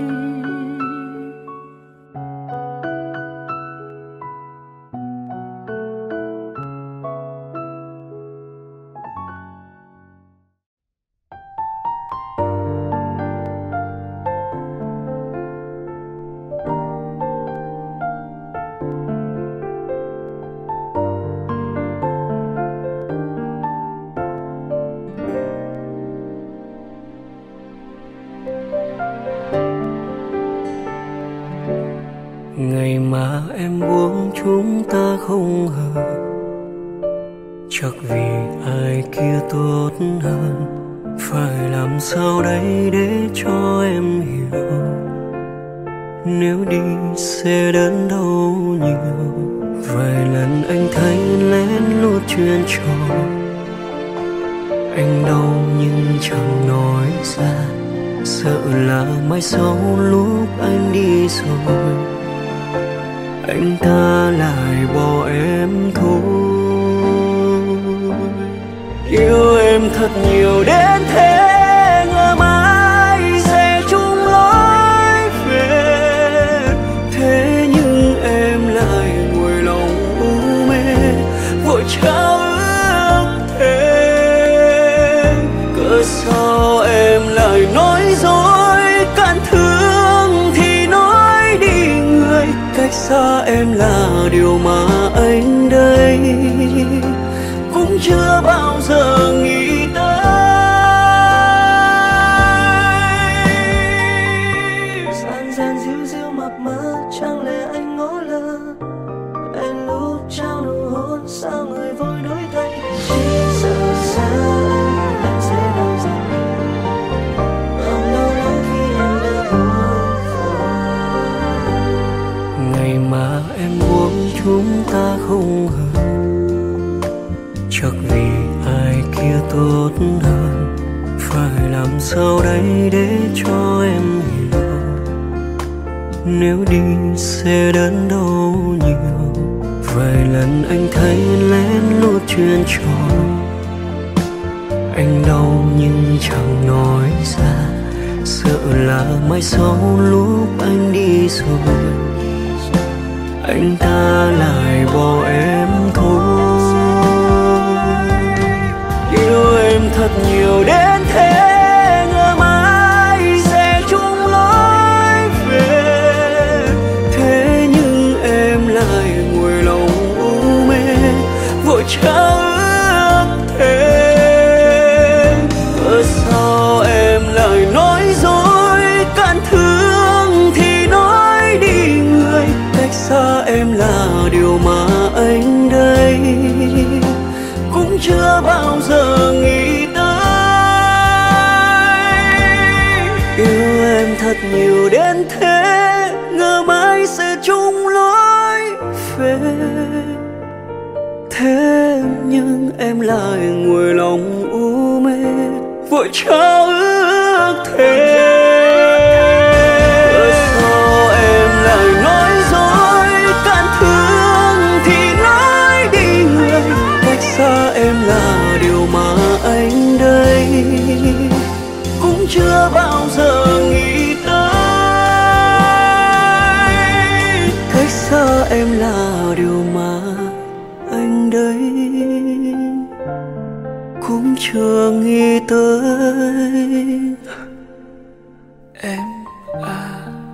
Ngày mà em buông chúng ta không hợp, chắc vì ai kia tốt hơn. Phải làm sao đây để cho em hiểu, nếu đi sẽ đớn đau nhiều. Vài lần anh thấy lén lút chuyện trò, anh đau nhưng chẳng nói ra, sợ là mai sau lúc anh đi rồi anh ta lại bỏ em thôi. Yêu em thật nhiều đến thế, ngờ mãi sẽ chung lối về. Thế nhưng em lại ngồi lòng u mê, vội trao ước thề. Cớ sao em lại nói dối, cạn thương thì nói đi người. Cách xa em là điều mà anh đây cũng chưa bao giờ nghĩ tới. Gian gian díu díu mập mờ, chẳng lẽ anh ngó lơ. Anh lúc trao nụ hôn, sao người vội đổi thay. Chỉ sợ xa anh, anh sẽ đau dần. Không lâu lắm khi em đã buồn rồi. Ngày mà em buông chúng ta không hợp, chắc vì ai kia tốt hơn. Phải làm sao đây để cho em hiểu, nếu đi sẽ đớn đau nhiều. Vài lần anh thấy lén lút chuyện trò, anh đau nhưng chẳng nói ra, sợ là mai sau lúc anh đi rồi anh ta lại bỏ em thôi. Yêu em thật nhiều đến thế, ngờ mãi sẽ chung lối về. Thế nhưng em lại ngồi lòng u mê, vội trao ước thề. Cớ sao em lại nói dối, cạn thương thì nói đi người. Cách xa em là điều mà anh thật nhiều đến thế, ngờ mãi sẽ chung lối về. Thế nhưng em lại ngồi lòng u mê, vội trao ước thề. Ở sao em lại nói dối, cạn thương thì nói đi người. Cách xa em là điều mà anh đây cũng chưa bao giờ nghĩ tới. Cách xa em là điều mà anh đây cũng chưa nghĩ tới. Em à.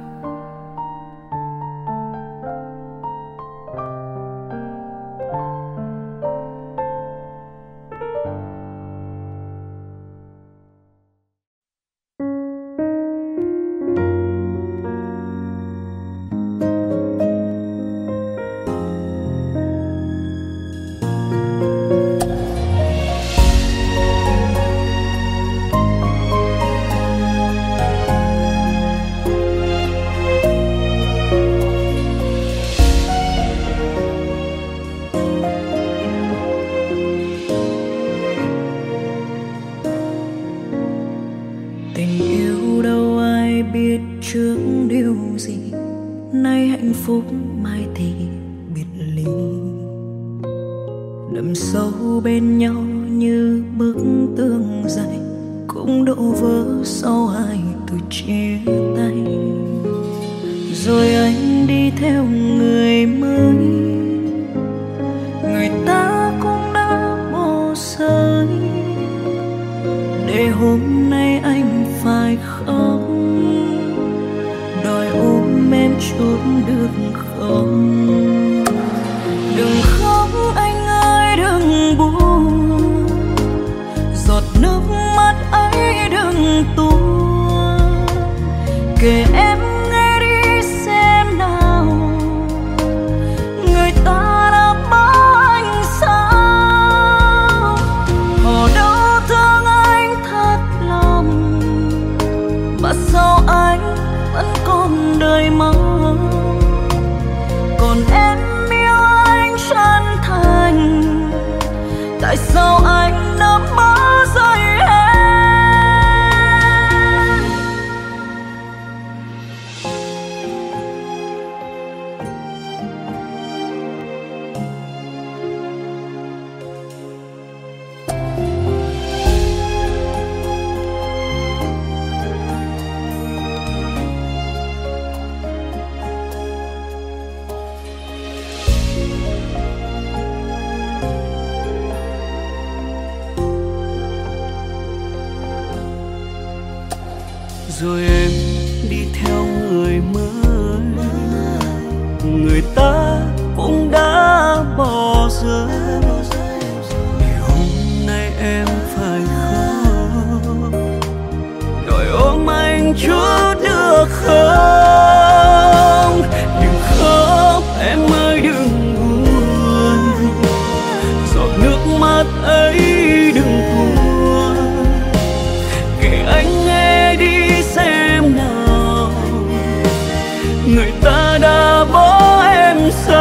Rồi em đi theo người mới, người ta cũng đã bỏ rơi. Vì hôm nay em phải khóc, đòi ôm anh chút được không? Đừng khóc em ơi đừng buồn, giọt nước mắt ấy đừng buồn. Kể anh nghe đi xem nào, người ta đã bỏ em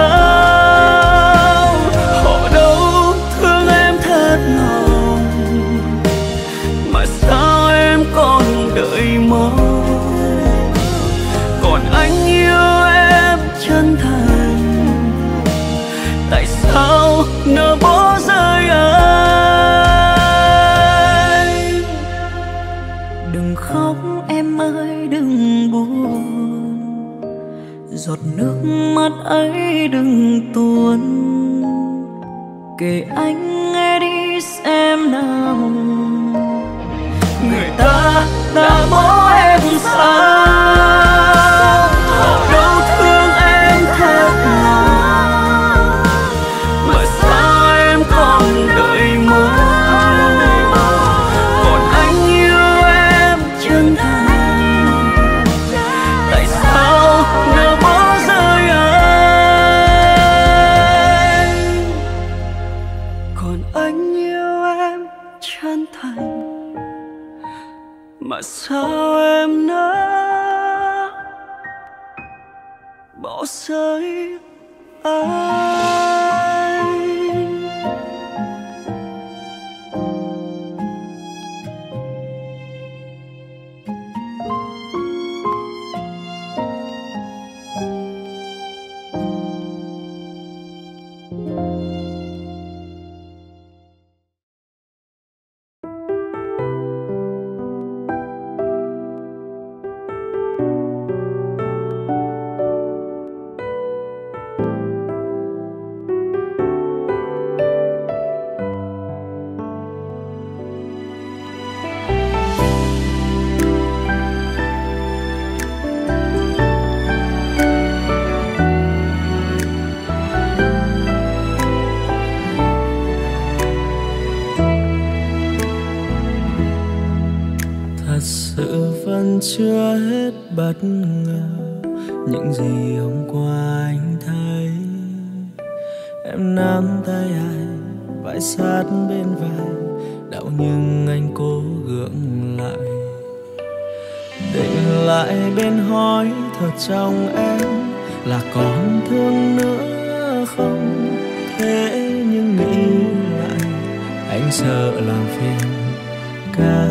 sao? Họ đâu thương em thật lòng, mà sao em còn đợi mong? Còn anh yêu em chân thành, tại sao nỡ bỏ rơi anh? Đừng khóc em ơi đừng buồn, giọt nước mắt ấy đừng tuôn. Kể anh nghe đi xem nào, người ta đã bỏ em sao? Họ đâu thương em thật lòng, mà sao em còn đợi mong? Còn anh yêu em chân thành, tại sao nỡ bỏ rơi anh? Còn anh yêu em chân thành, mà sao em nỡ bỏ rơi anh. Chưa hết bất ngờ những gì hôm qua anh thấy. Em nắm tay anh vai sát bên vai, đau nhưng anh cố gượng lại. Định lại bên hỏi thật trong em là còn thương nữa không. Thế nhưng nghĩ lại anh sợ làm phiền cả.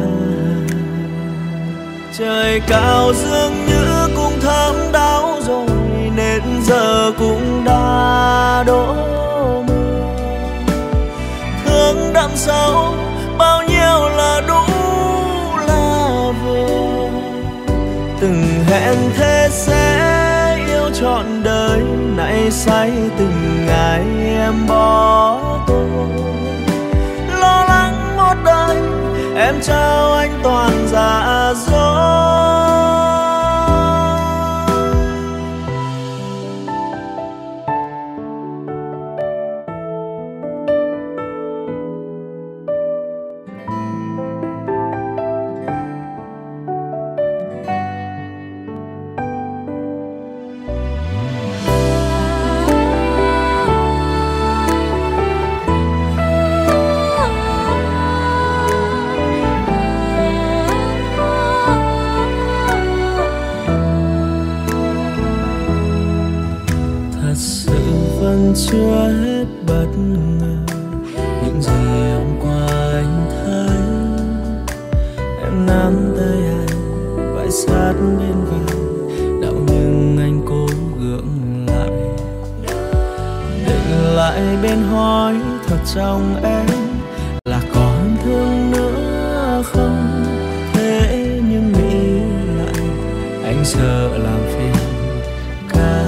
Trời cao dường như cũng thấm đau rồi nên giờ cũng đã đổ mưa. Thương đậm sâu bao nhiêu là đủ là vừa. Từng hẹn thế sẽ yêu trọn đời, nay say từng ngày em bỏ tôi. Lo lắng một đời em trao anh toàn dạ dối. Chưa hết bất ngờ những gì hôm qua anh thấy. Em nắm tay anh vai sát bên vai, đau nhưng anh cố gượng lại. Định lại bên hỏi thật trong em là còn thương nữa không. Thế nhưng nghĩ lại anh sợ làm phiền cả.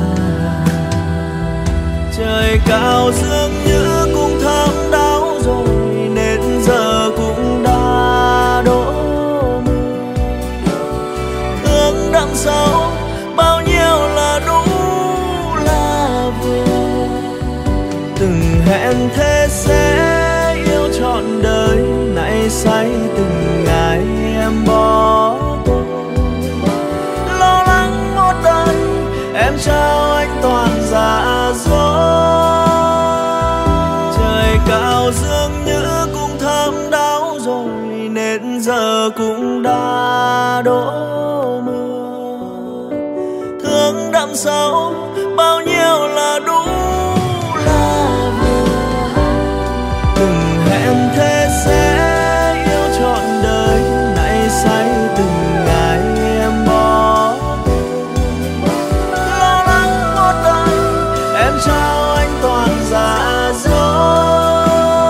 Trời cao dường như cũng thấm đau rồi nên giờ cũng đã đổ mưa. Thương đậm sâu bao nhiêu là đủ là vừa. Từng hẹn thế sẽ yêu trọn đời, nay say từng ngày em bỏ tôi. Lo lắng một đời em trao anh toàn dạ dối. Trời cao dường như cũng thấm đau rồi nên giờ cũng đã đổ mưa. Thương đậm sâu bao nhiêu là đủ là vừa. Từng hẹn thế sẽ yêu trọn đời, nay say từng ngày em bỏ. Lo lắng một đời em trao anh toàn dạ dối.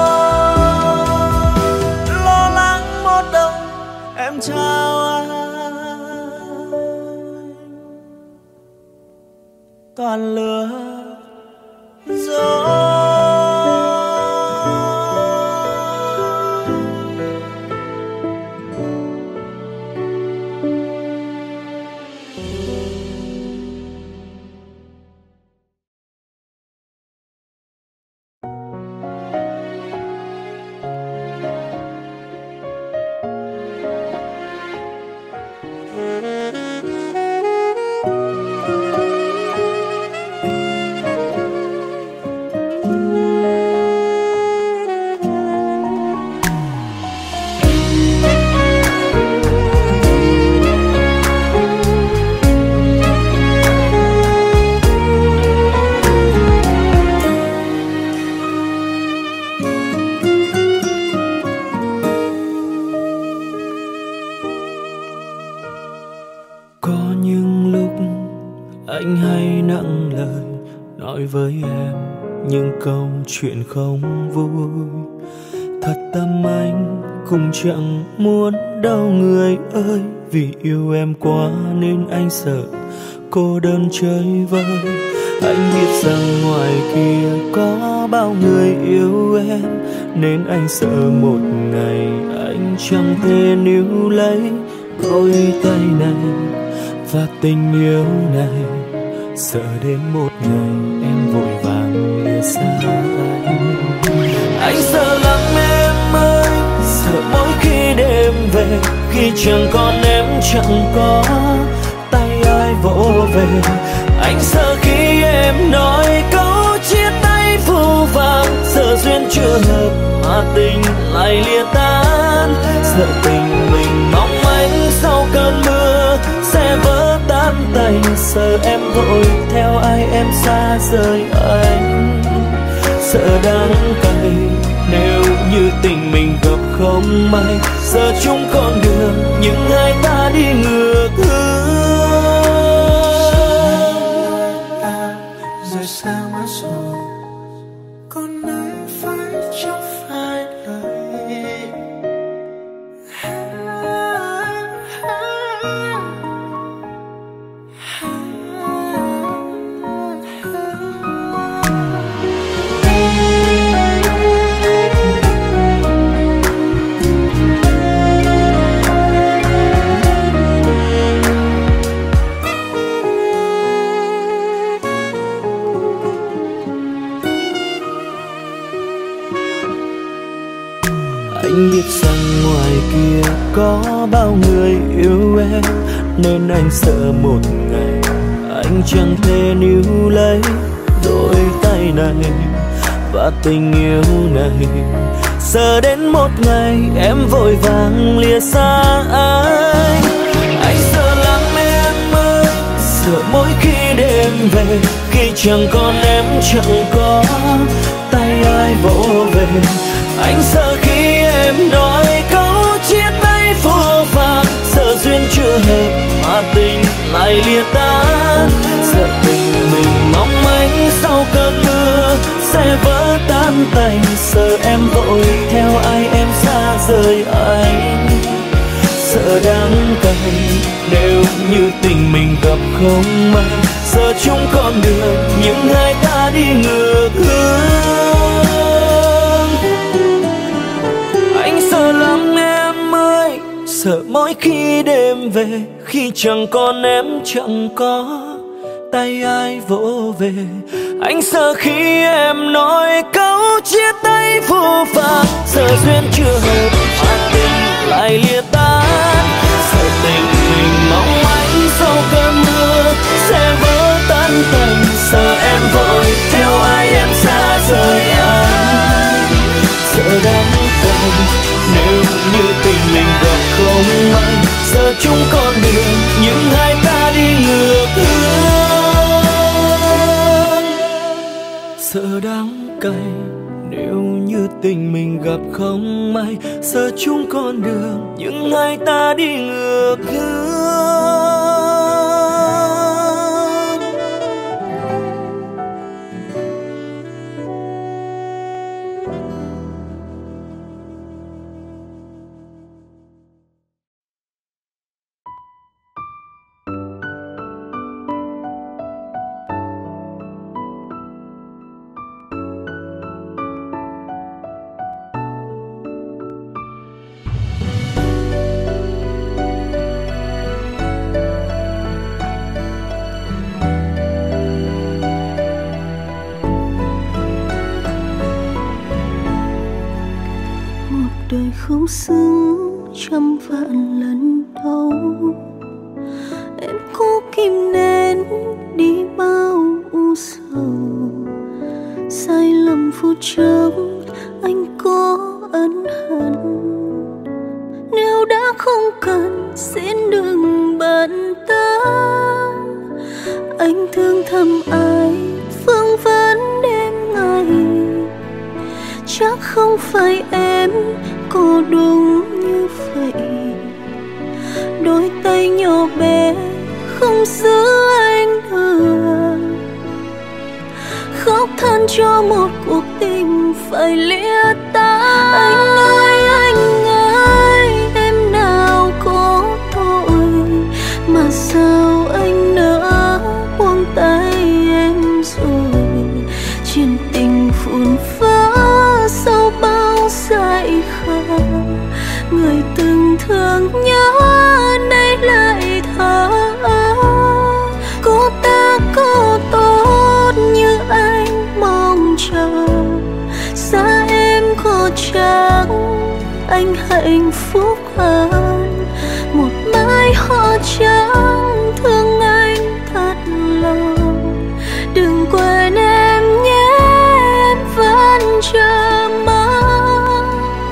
Lo lắng một đời em trao anh toàn lừa dối. Có những lúc anh hay nặng lời nói với em những câu chuyện không vui. Thật tâm anh cũng chẳng muốn đâu người ơi, vì yêu em quá nên anh sợ cô đơn chơi vơi. Anh biết rằng ngoài kia có bao người yêu em, nên anh sợ một ngày anh chẳng thể níu lấy đôi tay này và tình yêu này. Sợ đến một ngày em vội vàng lìa xa anh. Anh sợ lắm em ơi, sợ mỗi khi đêm về, khi chẳng còn em chẳng có tay ai vỗ về. Anh sợ khi em nói câu chia tay phũ phàng, sợ duyên chưa hợp mà tình lại lìa tan. Sợ tình mình mong manh sau cơn mưa sẽ vỡ tan tành, sợ em vội theo ai em xa rời anh. Sợ đắng cay nếu như tình mình gặp không may, giờ chung con đường nhưng hai ta đi ngược hướng. Rồi sao mất rồi, con ấy phải chẳng phải đời. Anh biết rằng ngoài kia có bao người yêu em, nên anh sợ một ngày anh chẳng thể níu lấy đôi tay này và tình yêu này. Sợ đến một ngày em vội vàng lìa xa anh. Anh sợ lắm em ơi, sợ mỗi khi đêm về, khi chẳng còn em chẳng có tay ai vỗ về. Anh sợ khi em nói câu chia tay phũ phàng, sợ duyên chưa hợp mà tình lại lìa tan. Sợ tình mình mong manh sau cơn mưa sẽ vỡ tan tành, sợ em vội theo ai em xa rời anh. Sợ đắng cay nếu như tình mình gặp không may, giờ chung con đường nhưng hai ta đi ngược hướng. Anh sợ lắm em ơi, sợ mỗi khi đêm về, khi chẳng còn em chẳng có tay ai vỗ về. Anh sợ khi em nói câu chia tay phũ phàng, sợ duyên chưa hợp mà tình lại lìa tan. Sợ tình mình mong manh sau cơn mưa sẽ vỡ tan tành, sợ em vội theo ai em xa rời anh. Sợ đắng cay nếu như tình mình gặp không may, giờ chung con đường nhưng hai ta đi ngược hướng. Sợ đắng cay nếu như tình mình gặp không may, giờ chung con đường nhưng hai ta đi ngược hướng. Đời không xứng trăm vạn lần đâu, em cố kìm nén đi bao u sầu. Sai lầm phút chốc anh có ân hận, nếu đã không cần xin đừng bận tâm. Anh thương thầm ai phương vấn đêm ngày, chắc không phải em cô đúng như vậy. Đôi tay nhỏ bé không giữ anh được, khóc than cho một cuộc tình phải lìa tan. Anh ơi anh ơi, em nào có tội mà sao anh nỡ buông tay em rồi. Chuyện tình phun phá sau bao dại khờ, người từng thương nhớ nay lại thở. Cô ta có tốt như anh mong chờ, xa em có chắc anh hạnh phúc hơn. Một mái hoa trắng thương anh thật lòng, đừng quên em nhé, em vẫn chờ mong.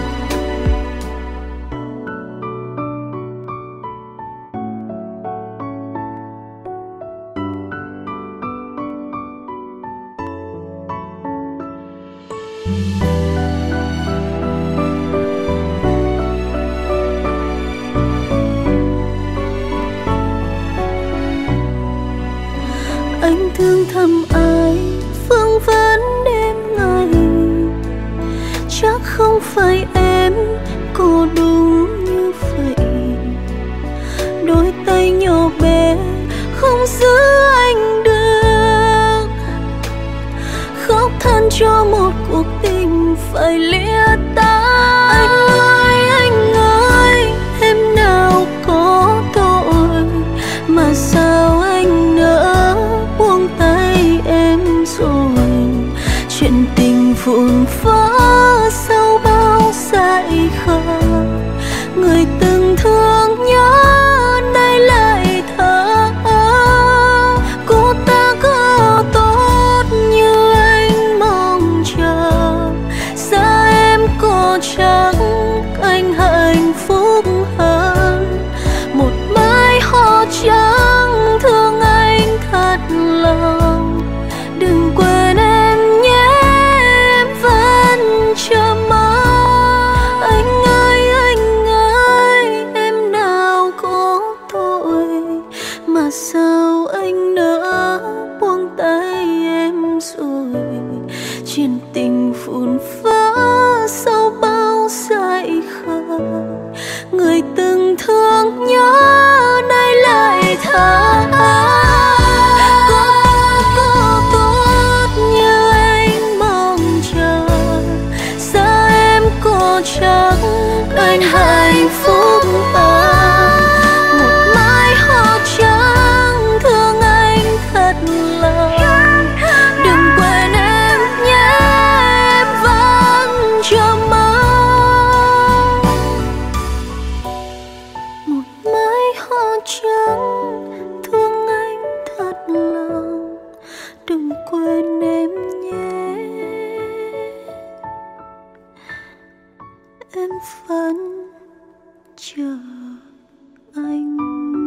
Anh thương thầm ai vương vấn đêm ngày, chắc không phải em cô đúng như vậy. Đôi tay nhỏ bé không giữ anh được, khóc than cho một cuộc tình phải lìa tan. Anh ơi anh ơi, em nào có tội mà sao anh nỡ buông tay em rồi. Chuyện tình phun phá sau bao dại khờ, người từng thương nhớ nay lại thở. Cô ta có tốt như anh mong chờ, xa em có chắc anh hạnh phúc hơn. Một mái hoa trắng thương anh thật lòng, đừng quên em nhé, em vẫn chờ mong. Anh ơi anh ơi, em nào có tội mà sao anh nỡ buông tay em rồi. Chuyện tình phun phá sau bao dại khờ, người từng thương nhớ nay lại thở. Có tốt như anh mong chờ, xa em có chắc anh hạnh phúc hơn. Một mái hoa trắng thương anh thật lòng, đừng quên em nhé, em vẫn chờ mong. Một mái hoa trắng thương anh thật lòng, đừng quên em nhé, em vẫn chờ anh.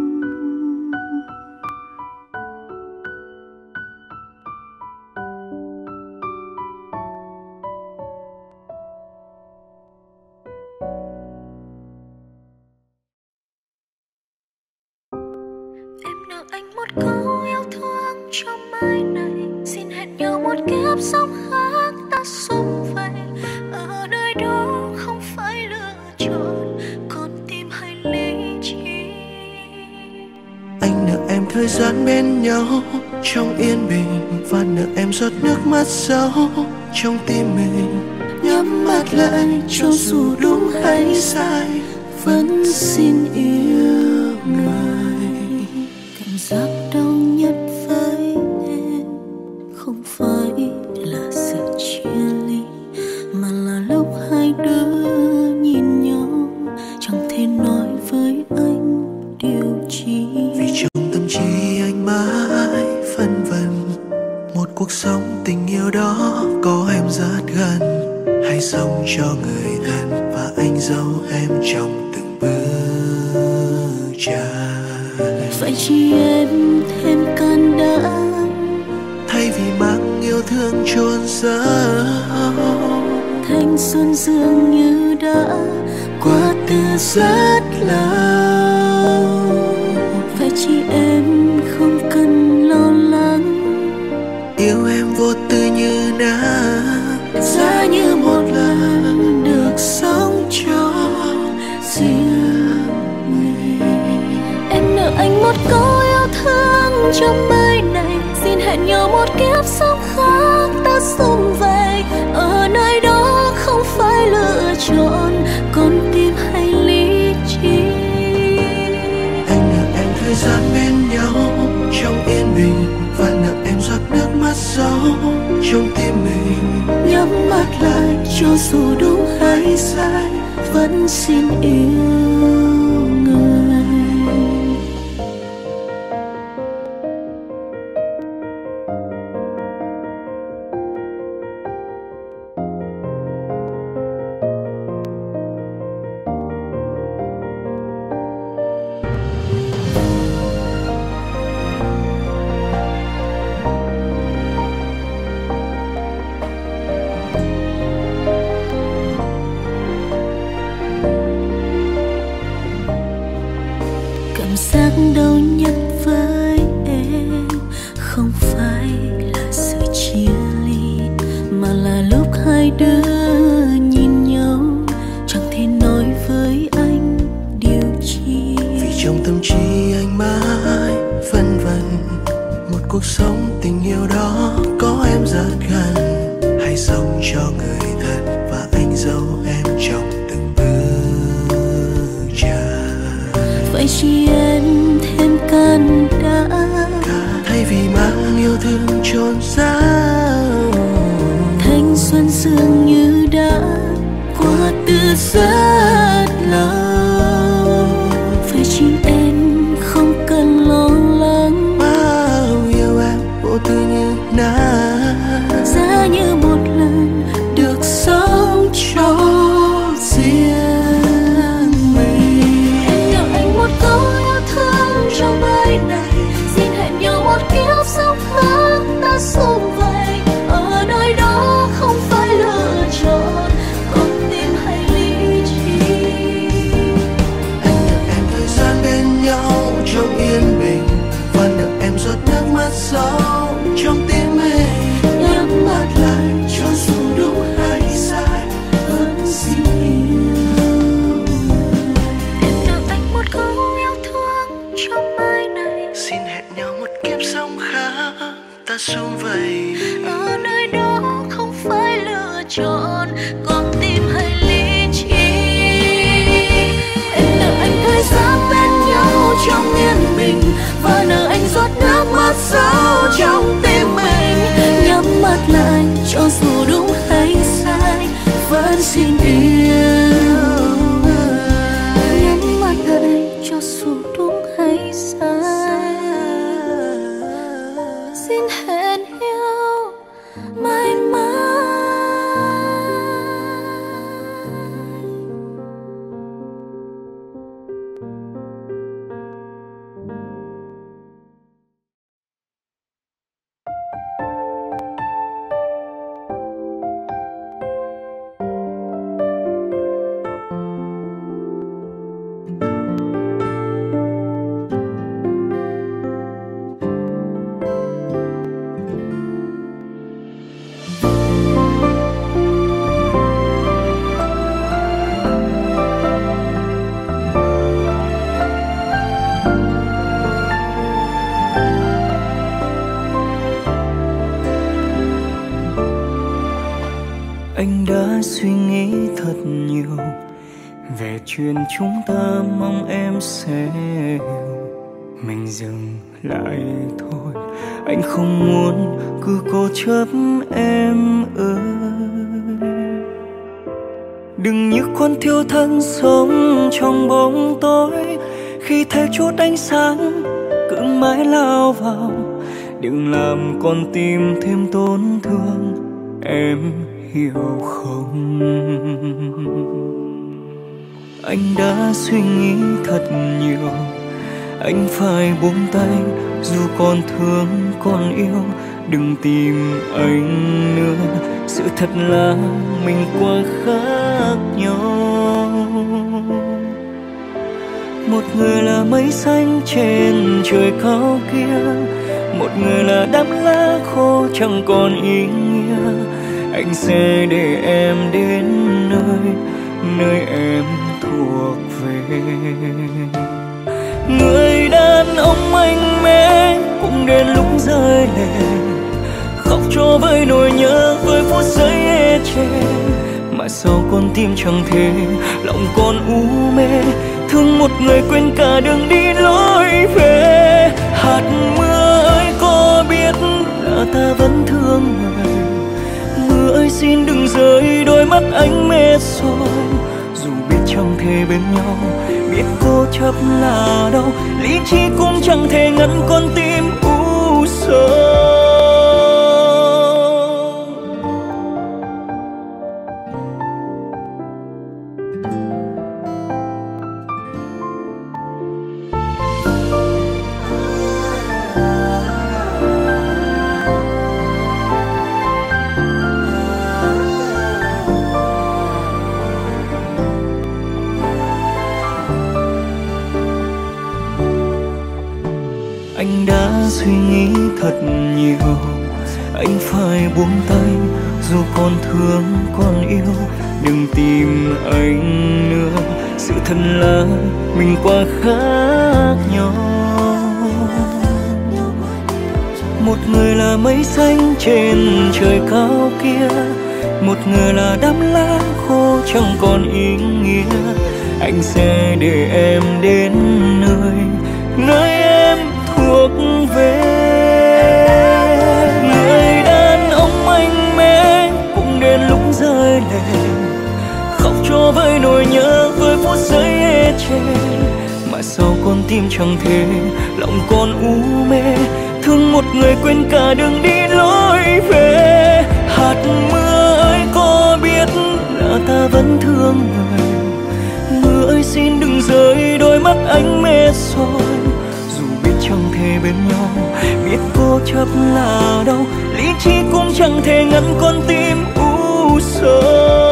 Em nợ anh một câu yêu thương cho mai này, xin hẹn nhau một kiếp sống khác ta sống vậy. Ở nơi đó không phải lựa chọn, con tim hay lý trí. Anh nợ em thời gian bên nhau trong yên bình, và nợ em giọt nước mắt sâu trong tim mình. Nhắm mắt lại cho dù đúng hay sai, vẫn xin yêu người. Cảm giác đau nhất với em không phải là sự chia ly, mà là lúc hai đứa nhìn nhau chẳng thể nói với anh điều chi. Vì trong tâm trí anh mãi phân vân, một cuộc sống tình yêu đó có em rất gần, hay sống cho người thân và anh giấu em trong từng bước chân. Phải chi em thêm can đảm, thay vì mang yêu thương chôn giấu. Thanh xuân dường như đã qua từ rất lâu. Phải chi em anh một câu yêu thương trong đời này. Xin hẹn nhau một kiếp sống khác ta sum vầy. Ở nơi đó không phải lựa chọn con tim hay lý trí. Anh nợ em thời gian bên nhau trong yên bình, và nợ em giọt nước mắt sâu trong tim mình. Nhắm mắt lại cho dù đúng hay sai, vẫn xin yêu người. Cảm giác đau nhất với em không phải là sự chia ly, mà là lúc hai đứa nhìn nhau chẳng thể nói với anh điều chi. Vì trong tâm trí anh mãi vân vân một cuộc sống tình yêu đó có em rất gần. Hãy sống cho người thật và anh dấu em trong từng bước chân. Phải chỉ em thêm can đảm, thay vì mang yêu thương chôn giấu. Thanh xuân dường như đã qua từ rất lâu. Phải chỉ em không cần lo lắng, bao yêu em vô tư như nắng, giá như một lần được sống cho riêng mình. Em nợ anh một câu yêu thương trong đời này. Xin hẹn nhau một kiếp sống khác ta sum vầy. Ở nơi đó không phải lựa chọn con tim hay lý trí. Anh nợ em thời gian bên nhau trong yên bình, và nợ em giọt nước mắt sâu trong tim mình. Nhắm mắt lại cho dù đúng hay sai, vẫn xin yêu. Em nợ anh một câu yêu thương trong đời này. Xin hẹn nhau một kiếp sống khác ta sum vầy. Ở nơi đó không phải lựa chọn con tim hay lý trí. Em nợ anh thời gian bên nhau trong yên bình, và nợ anh giọt nước mắt sâu trong tim mình. Nhắm mắt lại cho dù đúng hay sai, vẫn xin yêu. Nhắm mắt lại cho dù đúng hay sai, xin hẹn yêu mãi mãi. Anh đã suy nghĩ thật nhiều về chuyện chúng ta, mong em sẽ hiểu. Mình dừng lại thôi, anh không muốn cứ cố chấp em ơi. Đừng như con thiêu thân sống trong bóng tối, khi thấy chút ánh sáng cứ mãi lao vào. Đừng làm con tim thêm tổn thương, em hiểu không? Anh đã suy nghĩ thật nhiều, anh phải buông tay dù còn thương còn yêu. Đừng tìm anh nữa, sự thật là mình quá khác nhau. Một người là mây xanh trên trời cao kia, một người là đám lá khô chẳng còn ý nghĩa. Anh sẽ để em đến nơi, nơi em thuộc về. Người đàn ông mạnh mẽ cũng đến lúc rơi lệ, khóc cho với nỗi nhớ với phút giây ê chề. Mà sao con tim chẳng thể, lòng còn u mê, thương một người quên cả đường đi lối về. Hạt mưa ơi có biết là ta vẫn thương người, mưa ơi xin đừng rơi đôi mắt anh mệt rồi. Dù biết chẳng thể bên nhau, biết cố chấp là đau, lý trí cũng chẳng thể ngăn con tim u sầu. Anh đã suy nghĩ thật nhiều, anh phải buông tay. Dù còn thương còn yêu, đừng tìm anh nữa. Sự thật là mình quá khác nhau. Một người là mây xanh trên trời cao kia, một người là đám lá khô chẳng còn ý nghĩa. Anh sẽ để em đến nơi, nơi em thuộc về. Người đàn ông mạnh mẽ cũng đến lúc rơi lệ, khóc cho với nỗi nhớ với phút giây ê chề. Mà sao con tim chẳng thể, lòng còn u mê, thương một người quên cả đường đi lối về. Hạt mưa ơi có biết là ta vẫn thương người, mưa ơi xin đừng rơi đôi mắt anh mệt rồi. Chẳng thể bên nhau, biết cố chấp là đau, lý trí cũng chẳng thể ngăn con tim u sầu.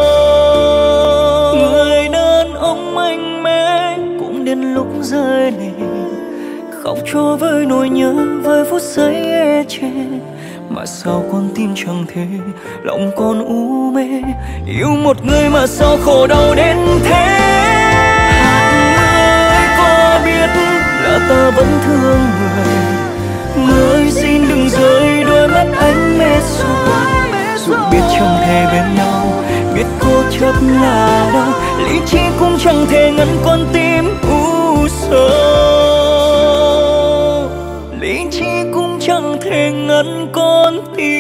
Người đàn ông mạnh mẽ cũng đến lúc rơi lệ, khóc cho với nỗi nhớ với phút giây ê chề. Mà sao con tim chẳng thể, lòng còn u mê, yêu một người mà sao khổ đau đến thế. Là ta vẫn thương người, mưa ơi xin đừng rơi đôi mắt anh mệt rồi. Dù biết chẳng thể bên nhau, biết cố chấp là đau, lý trí cũng chẳng thể ngăn con tim u sầu. Lý trí cũng chẳng thể ngăn con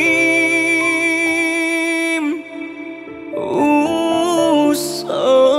tim u sầu.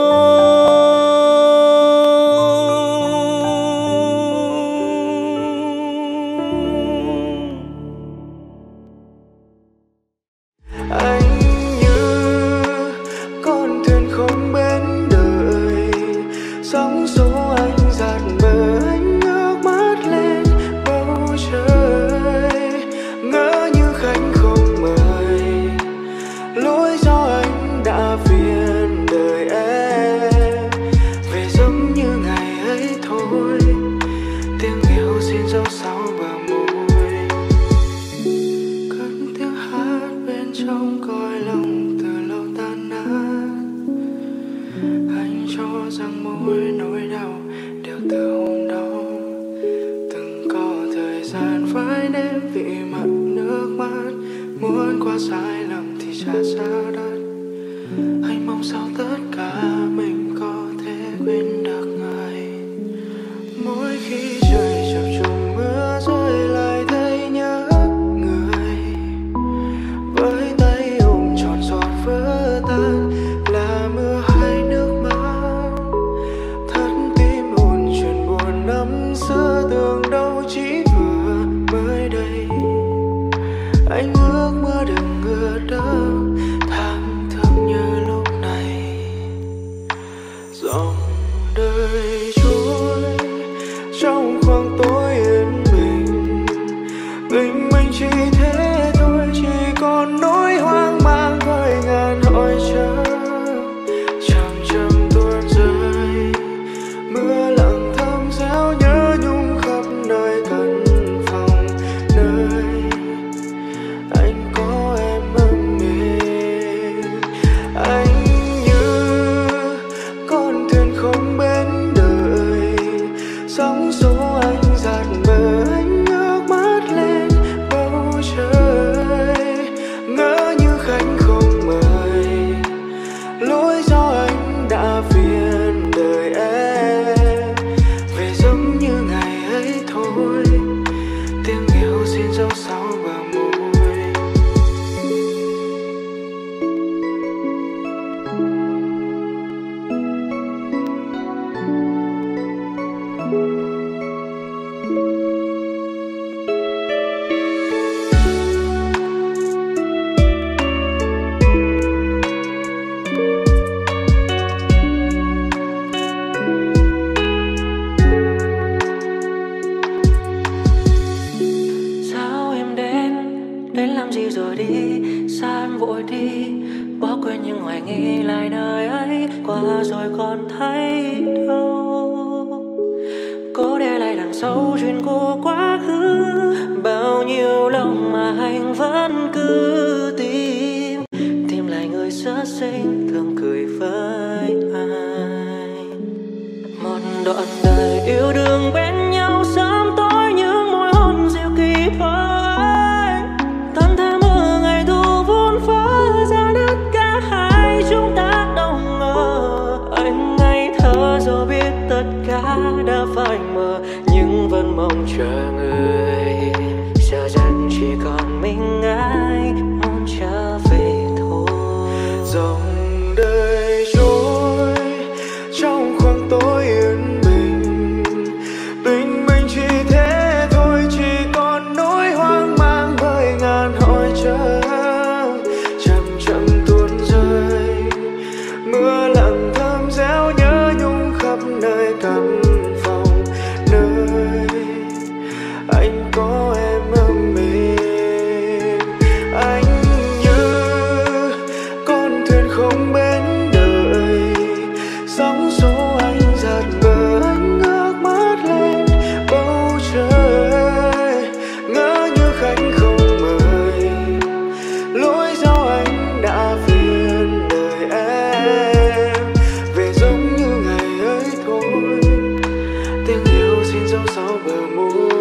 rồi đi, xa em vội đi, bỏ quên những hoài nghi lại nơi ấy. Qua rồi còn thấy đâu, cố để lại đằng sau chuyện của quá khứ. Bao nhiêu lòng mà anh vẫn cứ tìm, tìm lại người rất xinh thường cười với anh. Một đoạn đời yêu đương bên nhau sớm tối, những môi hôn dịu kỳ thôi. Tan theo mưa ngày thu vun phá ra đất cả hai chúng ta đâu ngờ. Anh ngây thơ rồi biết tất cả đã phai mờ, nhưng vẫn mong chờ người. Giờ dần chỉ còn mình ai muốn trở về thôi. Dòng đời trôi trong khoảng tối yên bình, bình minh chỉ thế thôi, chỉ còn nỗi hoang mang với ngàn hỏi chờ. Chậm chậm tuôn rơi, mưa lặng thơm réo nhớ nhung khắp nơi căn phòng, nơi anh có em ấm êm. Anh như con thuyền không bến đợi, sóng số anh giạt bờ, anh ngước mắt lên bầu trời, ngỡ như khách không mời, lối sao anh đã phiền đời em. Về giống như ngày ấy thôi, tiếng yêu xin dấu sau bờ môi.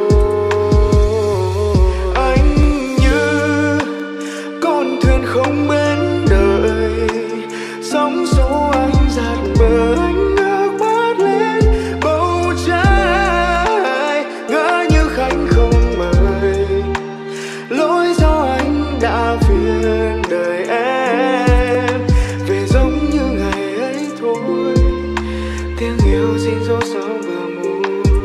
Anh như con thuyền không bến đợi, sóng số anh giạt bờ, anh ngước mắt lên bầu trời, ngỡ như khách không mời, lối sao anh đã phiền đời em. Về giống như ngày ấy thôi, tiếng yêu xin dấu sau bờ môi.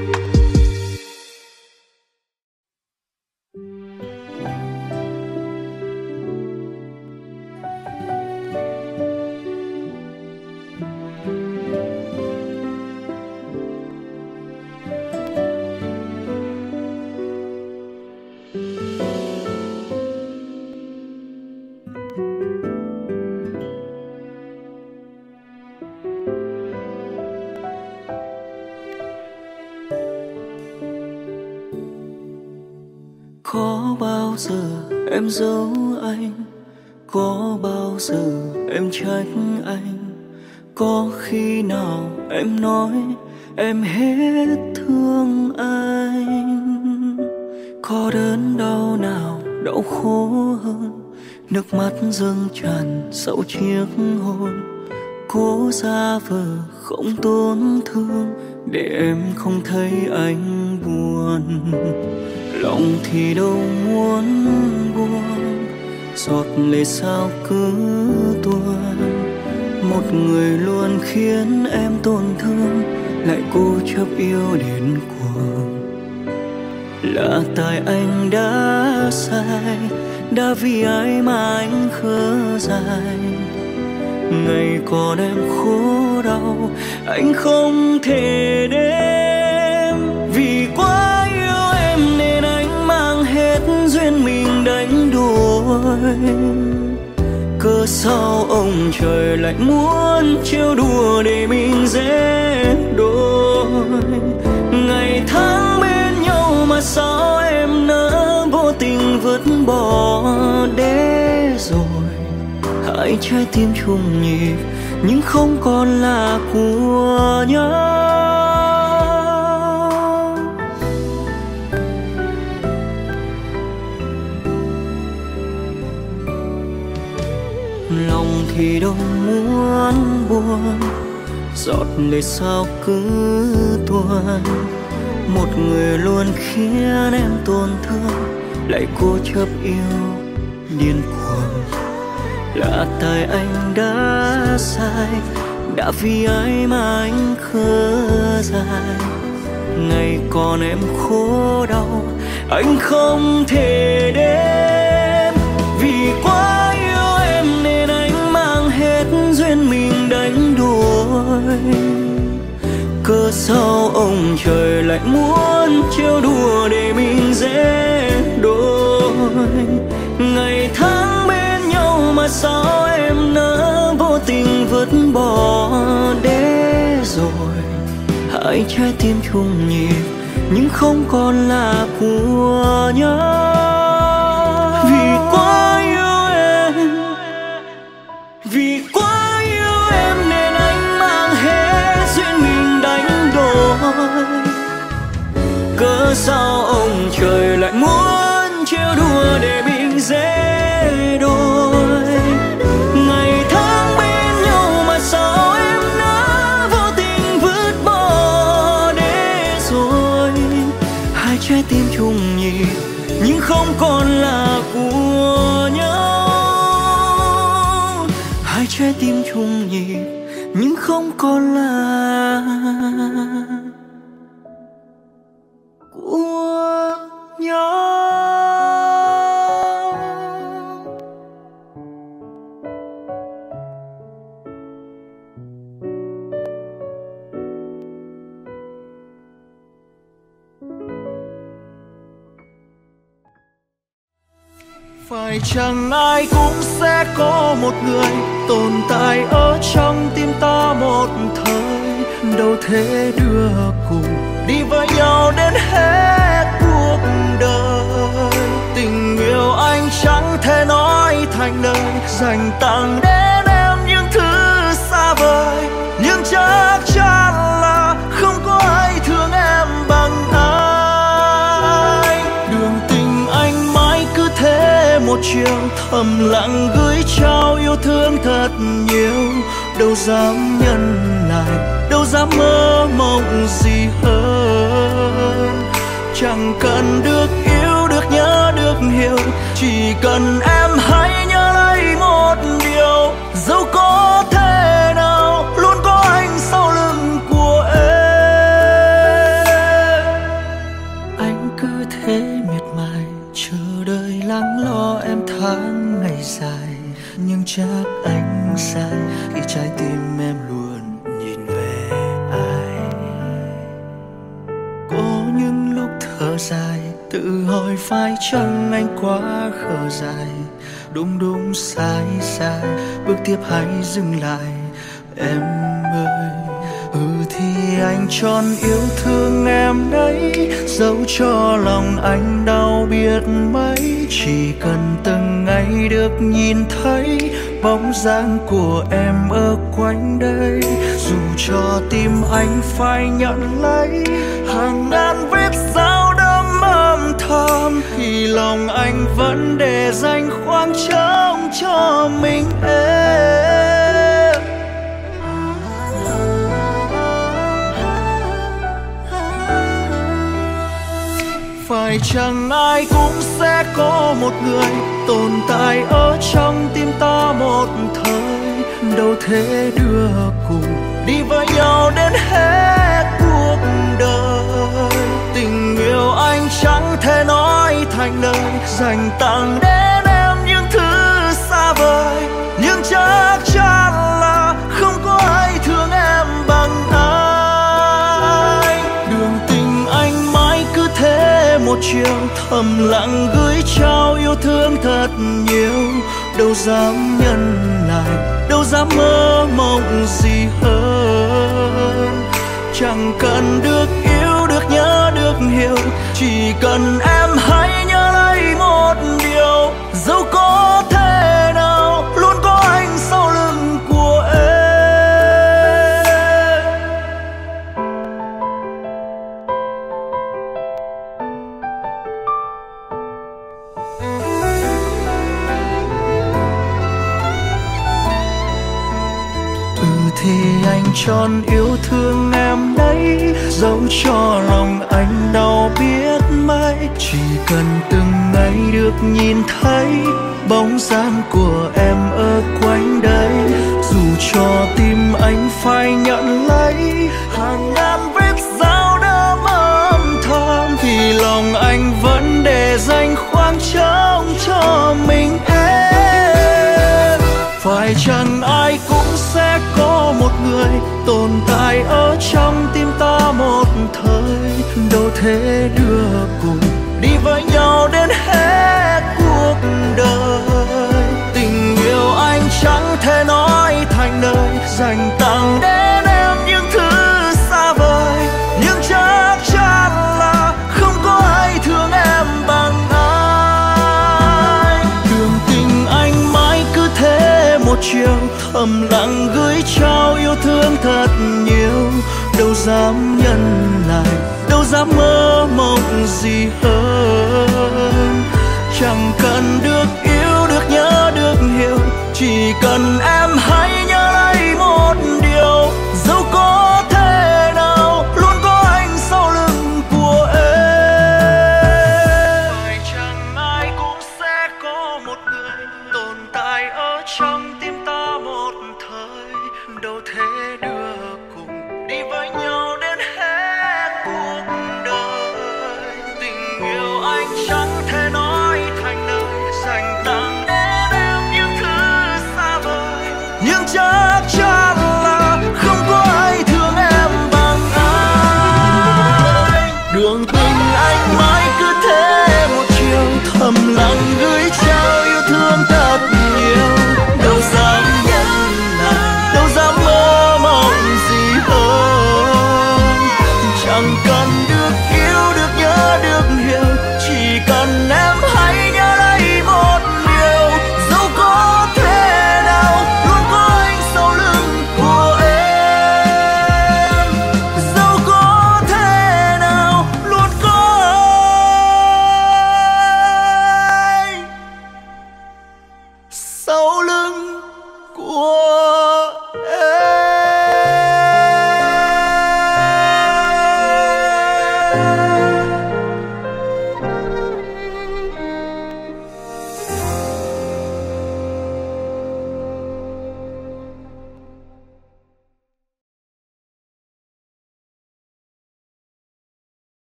Có bao giờ em giấu anh, có bao giờ em trách anh, có khi nào em nói em hết thương anh. Có đớn đau nào đau khổ hơn, nước mắt dâng tràn sau chiếc hôn. Cố giả vờ không tổn thương để em không thấy anh buồn, lòng thì đâu muốn buồn, giọt lệ sao cứ tuôn. Một người luôn khiến em tổn thương, lại cố chấp yêu đến cuồng. Là tại anh đã sai, đã vì ai mà anh khờ dại. Ngày còn em khổ đau, anh không thể đếm. Vì quá yêu em nên anh mang hết duyên mình đánh đuổi. Cớ sao ông trời lại muốn trêu đùa để mình dễ đôi. Ngày tháng bên nhau mà sao em nỡ vô tình vứt bỏ để rồi. Hai trái tim chung nhịp nhưng không còn là của nhau. Lòng thì đâu muốn buồn, giọt lệ sao cứ tuôn. Một người luôn khiến em tổn thương, lại cố chấp yêu điên cuồng. Là tại anh đã sai, đã vì ai mà anh khờ dại. Ngày còn em khổ đau, anh không thể đếm. Vì quá yêu em nên anh mang hết duyên mình đánh đuổi. Cớ sao ông trời lại muốn trêu đùa để mình dễ đôi. Ngày tháng mà sao em nỡ vô tình vứt bỏ để rồi hai trái tim chung nhịp nhưng không còn là của nhau. Vì quá yêu em, vì quá yêu em nên anh mang hết duyên mình đánh đổi. Cớ sao ông trời lại muốn trêu đùa để mình dễ đôi. Ngày tháng bên nhau mà sao em đã vô tình vứt bỏ để rồi hai trái tim chung nhịp nhưng không còn là của nhau. Hai trái tim chung nhịp nhưng không còn là của nhau. Phải chăng ai cũng sẽ có một người tồn tại ở trong tim ta một thời, đâu thể đưa cùng đi với nhau đến hết cuộc đời. Tình yêu anh chẳng thể nói thành lời, dành tặng đến em những thứ xa vời, nhưng chắc chắn là không có ai thương em bằng anh. Đường tình anh mãi cứ thế một chiều, thầm lặng gửi trao yêu thương thật nhiều, đâu dám nhân lại, đâu dám mơ mộng gì hơn. Chẳng cần được yêu, được nhớ, được hiểu, chỉ cần em hãy nhớ lấy một điều, dẫu có thể nào luôn có anh sau lưng của em. Anh cứ thế miệt mài chờ đợi lắng lo em tháng ngày dài, nhưng chắc anh sai khi trái tim em luôn nhìn về ai. Có những lúc thở dài tự hỏi phải chăng anh quá khờ dại, đúng đúng sai sai bước tiếp hãy dừng lại em ơi. Ừ thì anh chọn yêu thương em đấy, dẫu cho lòng anh đau biết mấy, chỉ cần từng ngày được nhìn thấy bóng dáng của em ở quanh đây. Dù cho tim anh phải nhận lấy hàng ngàn vết dao đâm âm thầm, thì lòng anh vẫn để dành khoảng trống cho mình em. Phải chăng ai cũng sẽ có một người tồn tại ở trong tim ta một thời, đâu thể đưa cùng đi với nhau đến hết cuộc đời. Tình yêu anh chẳng thể nói thành lời, dành tặng đến em những thứ xa vời, nhưng chắc chắn là không có ai thương em bằng anh. Đường tình anh mãi cứ thế một chiều, thầm lặng gửi trao yêu thương thật nhiều, đâu dám nhân lại, đâu dám mơ mộng gì hơn. Chẳng cần được yêu, được nhớ, được hiểu, chỉ cần em hãy nhớ lấy một điều, dẫu có thể nào luôn có anh sau lưng của em. Thì anh chọn yêu thương em đấy, dẫu cho lòng anh đau biết mấy, chỉ cần từng ngày được nhìn thấy bóng dáng của em ở quanh đây. Dù cho tim anh phải nhận lấy hàng ngàn vết dao đâm âm thầm, thì lòng anh vẫn để dành khoảng trống cho mình em. Phải chăng ai cũng sẽ có một người tồn tại ở trong tim ta một thời, đâu thể đưa cùng đi với nhau đến hết cuộc đời. Tình yêu chiều, thầm lặng gửi trao yêu thương thật nhiều. Đâu dám nhân lại, đâu dám mơ mộng gì hơn. Chẳng cần được yêu, được nhớ, được hiểu, chỉ cần em hãy nhớ lấy một điều. Dẫu có thể nào luôn có anh sau lưng của em. Phải chăng ai cũng sẽ có một người tồn tại ở trong tim ta một thời. Đâu thể đưa cùng đi với nhau đến hết cuộc đời. Tình yêu anh chẳng thể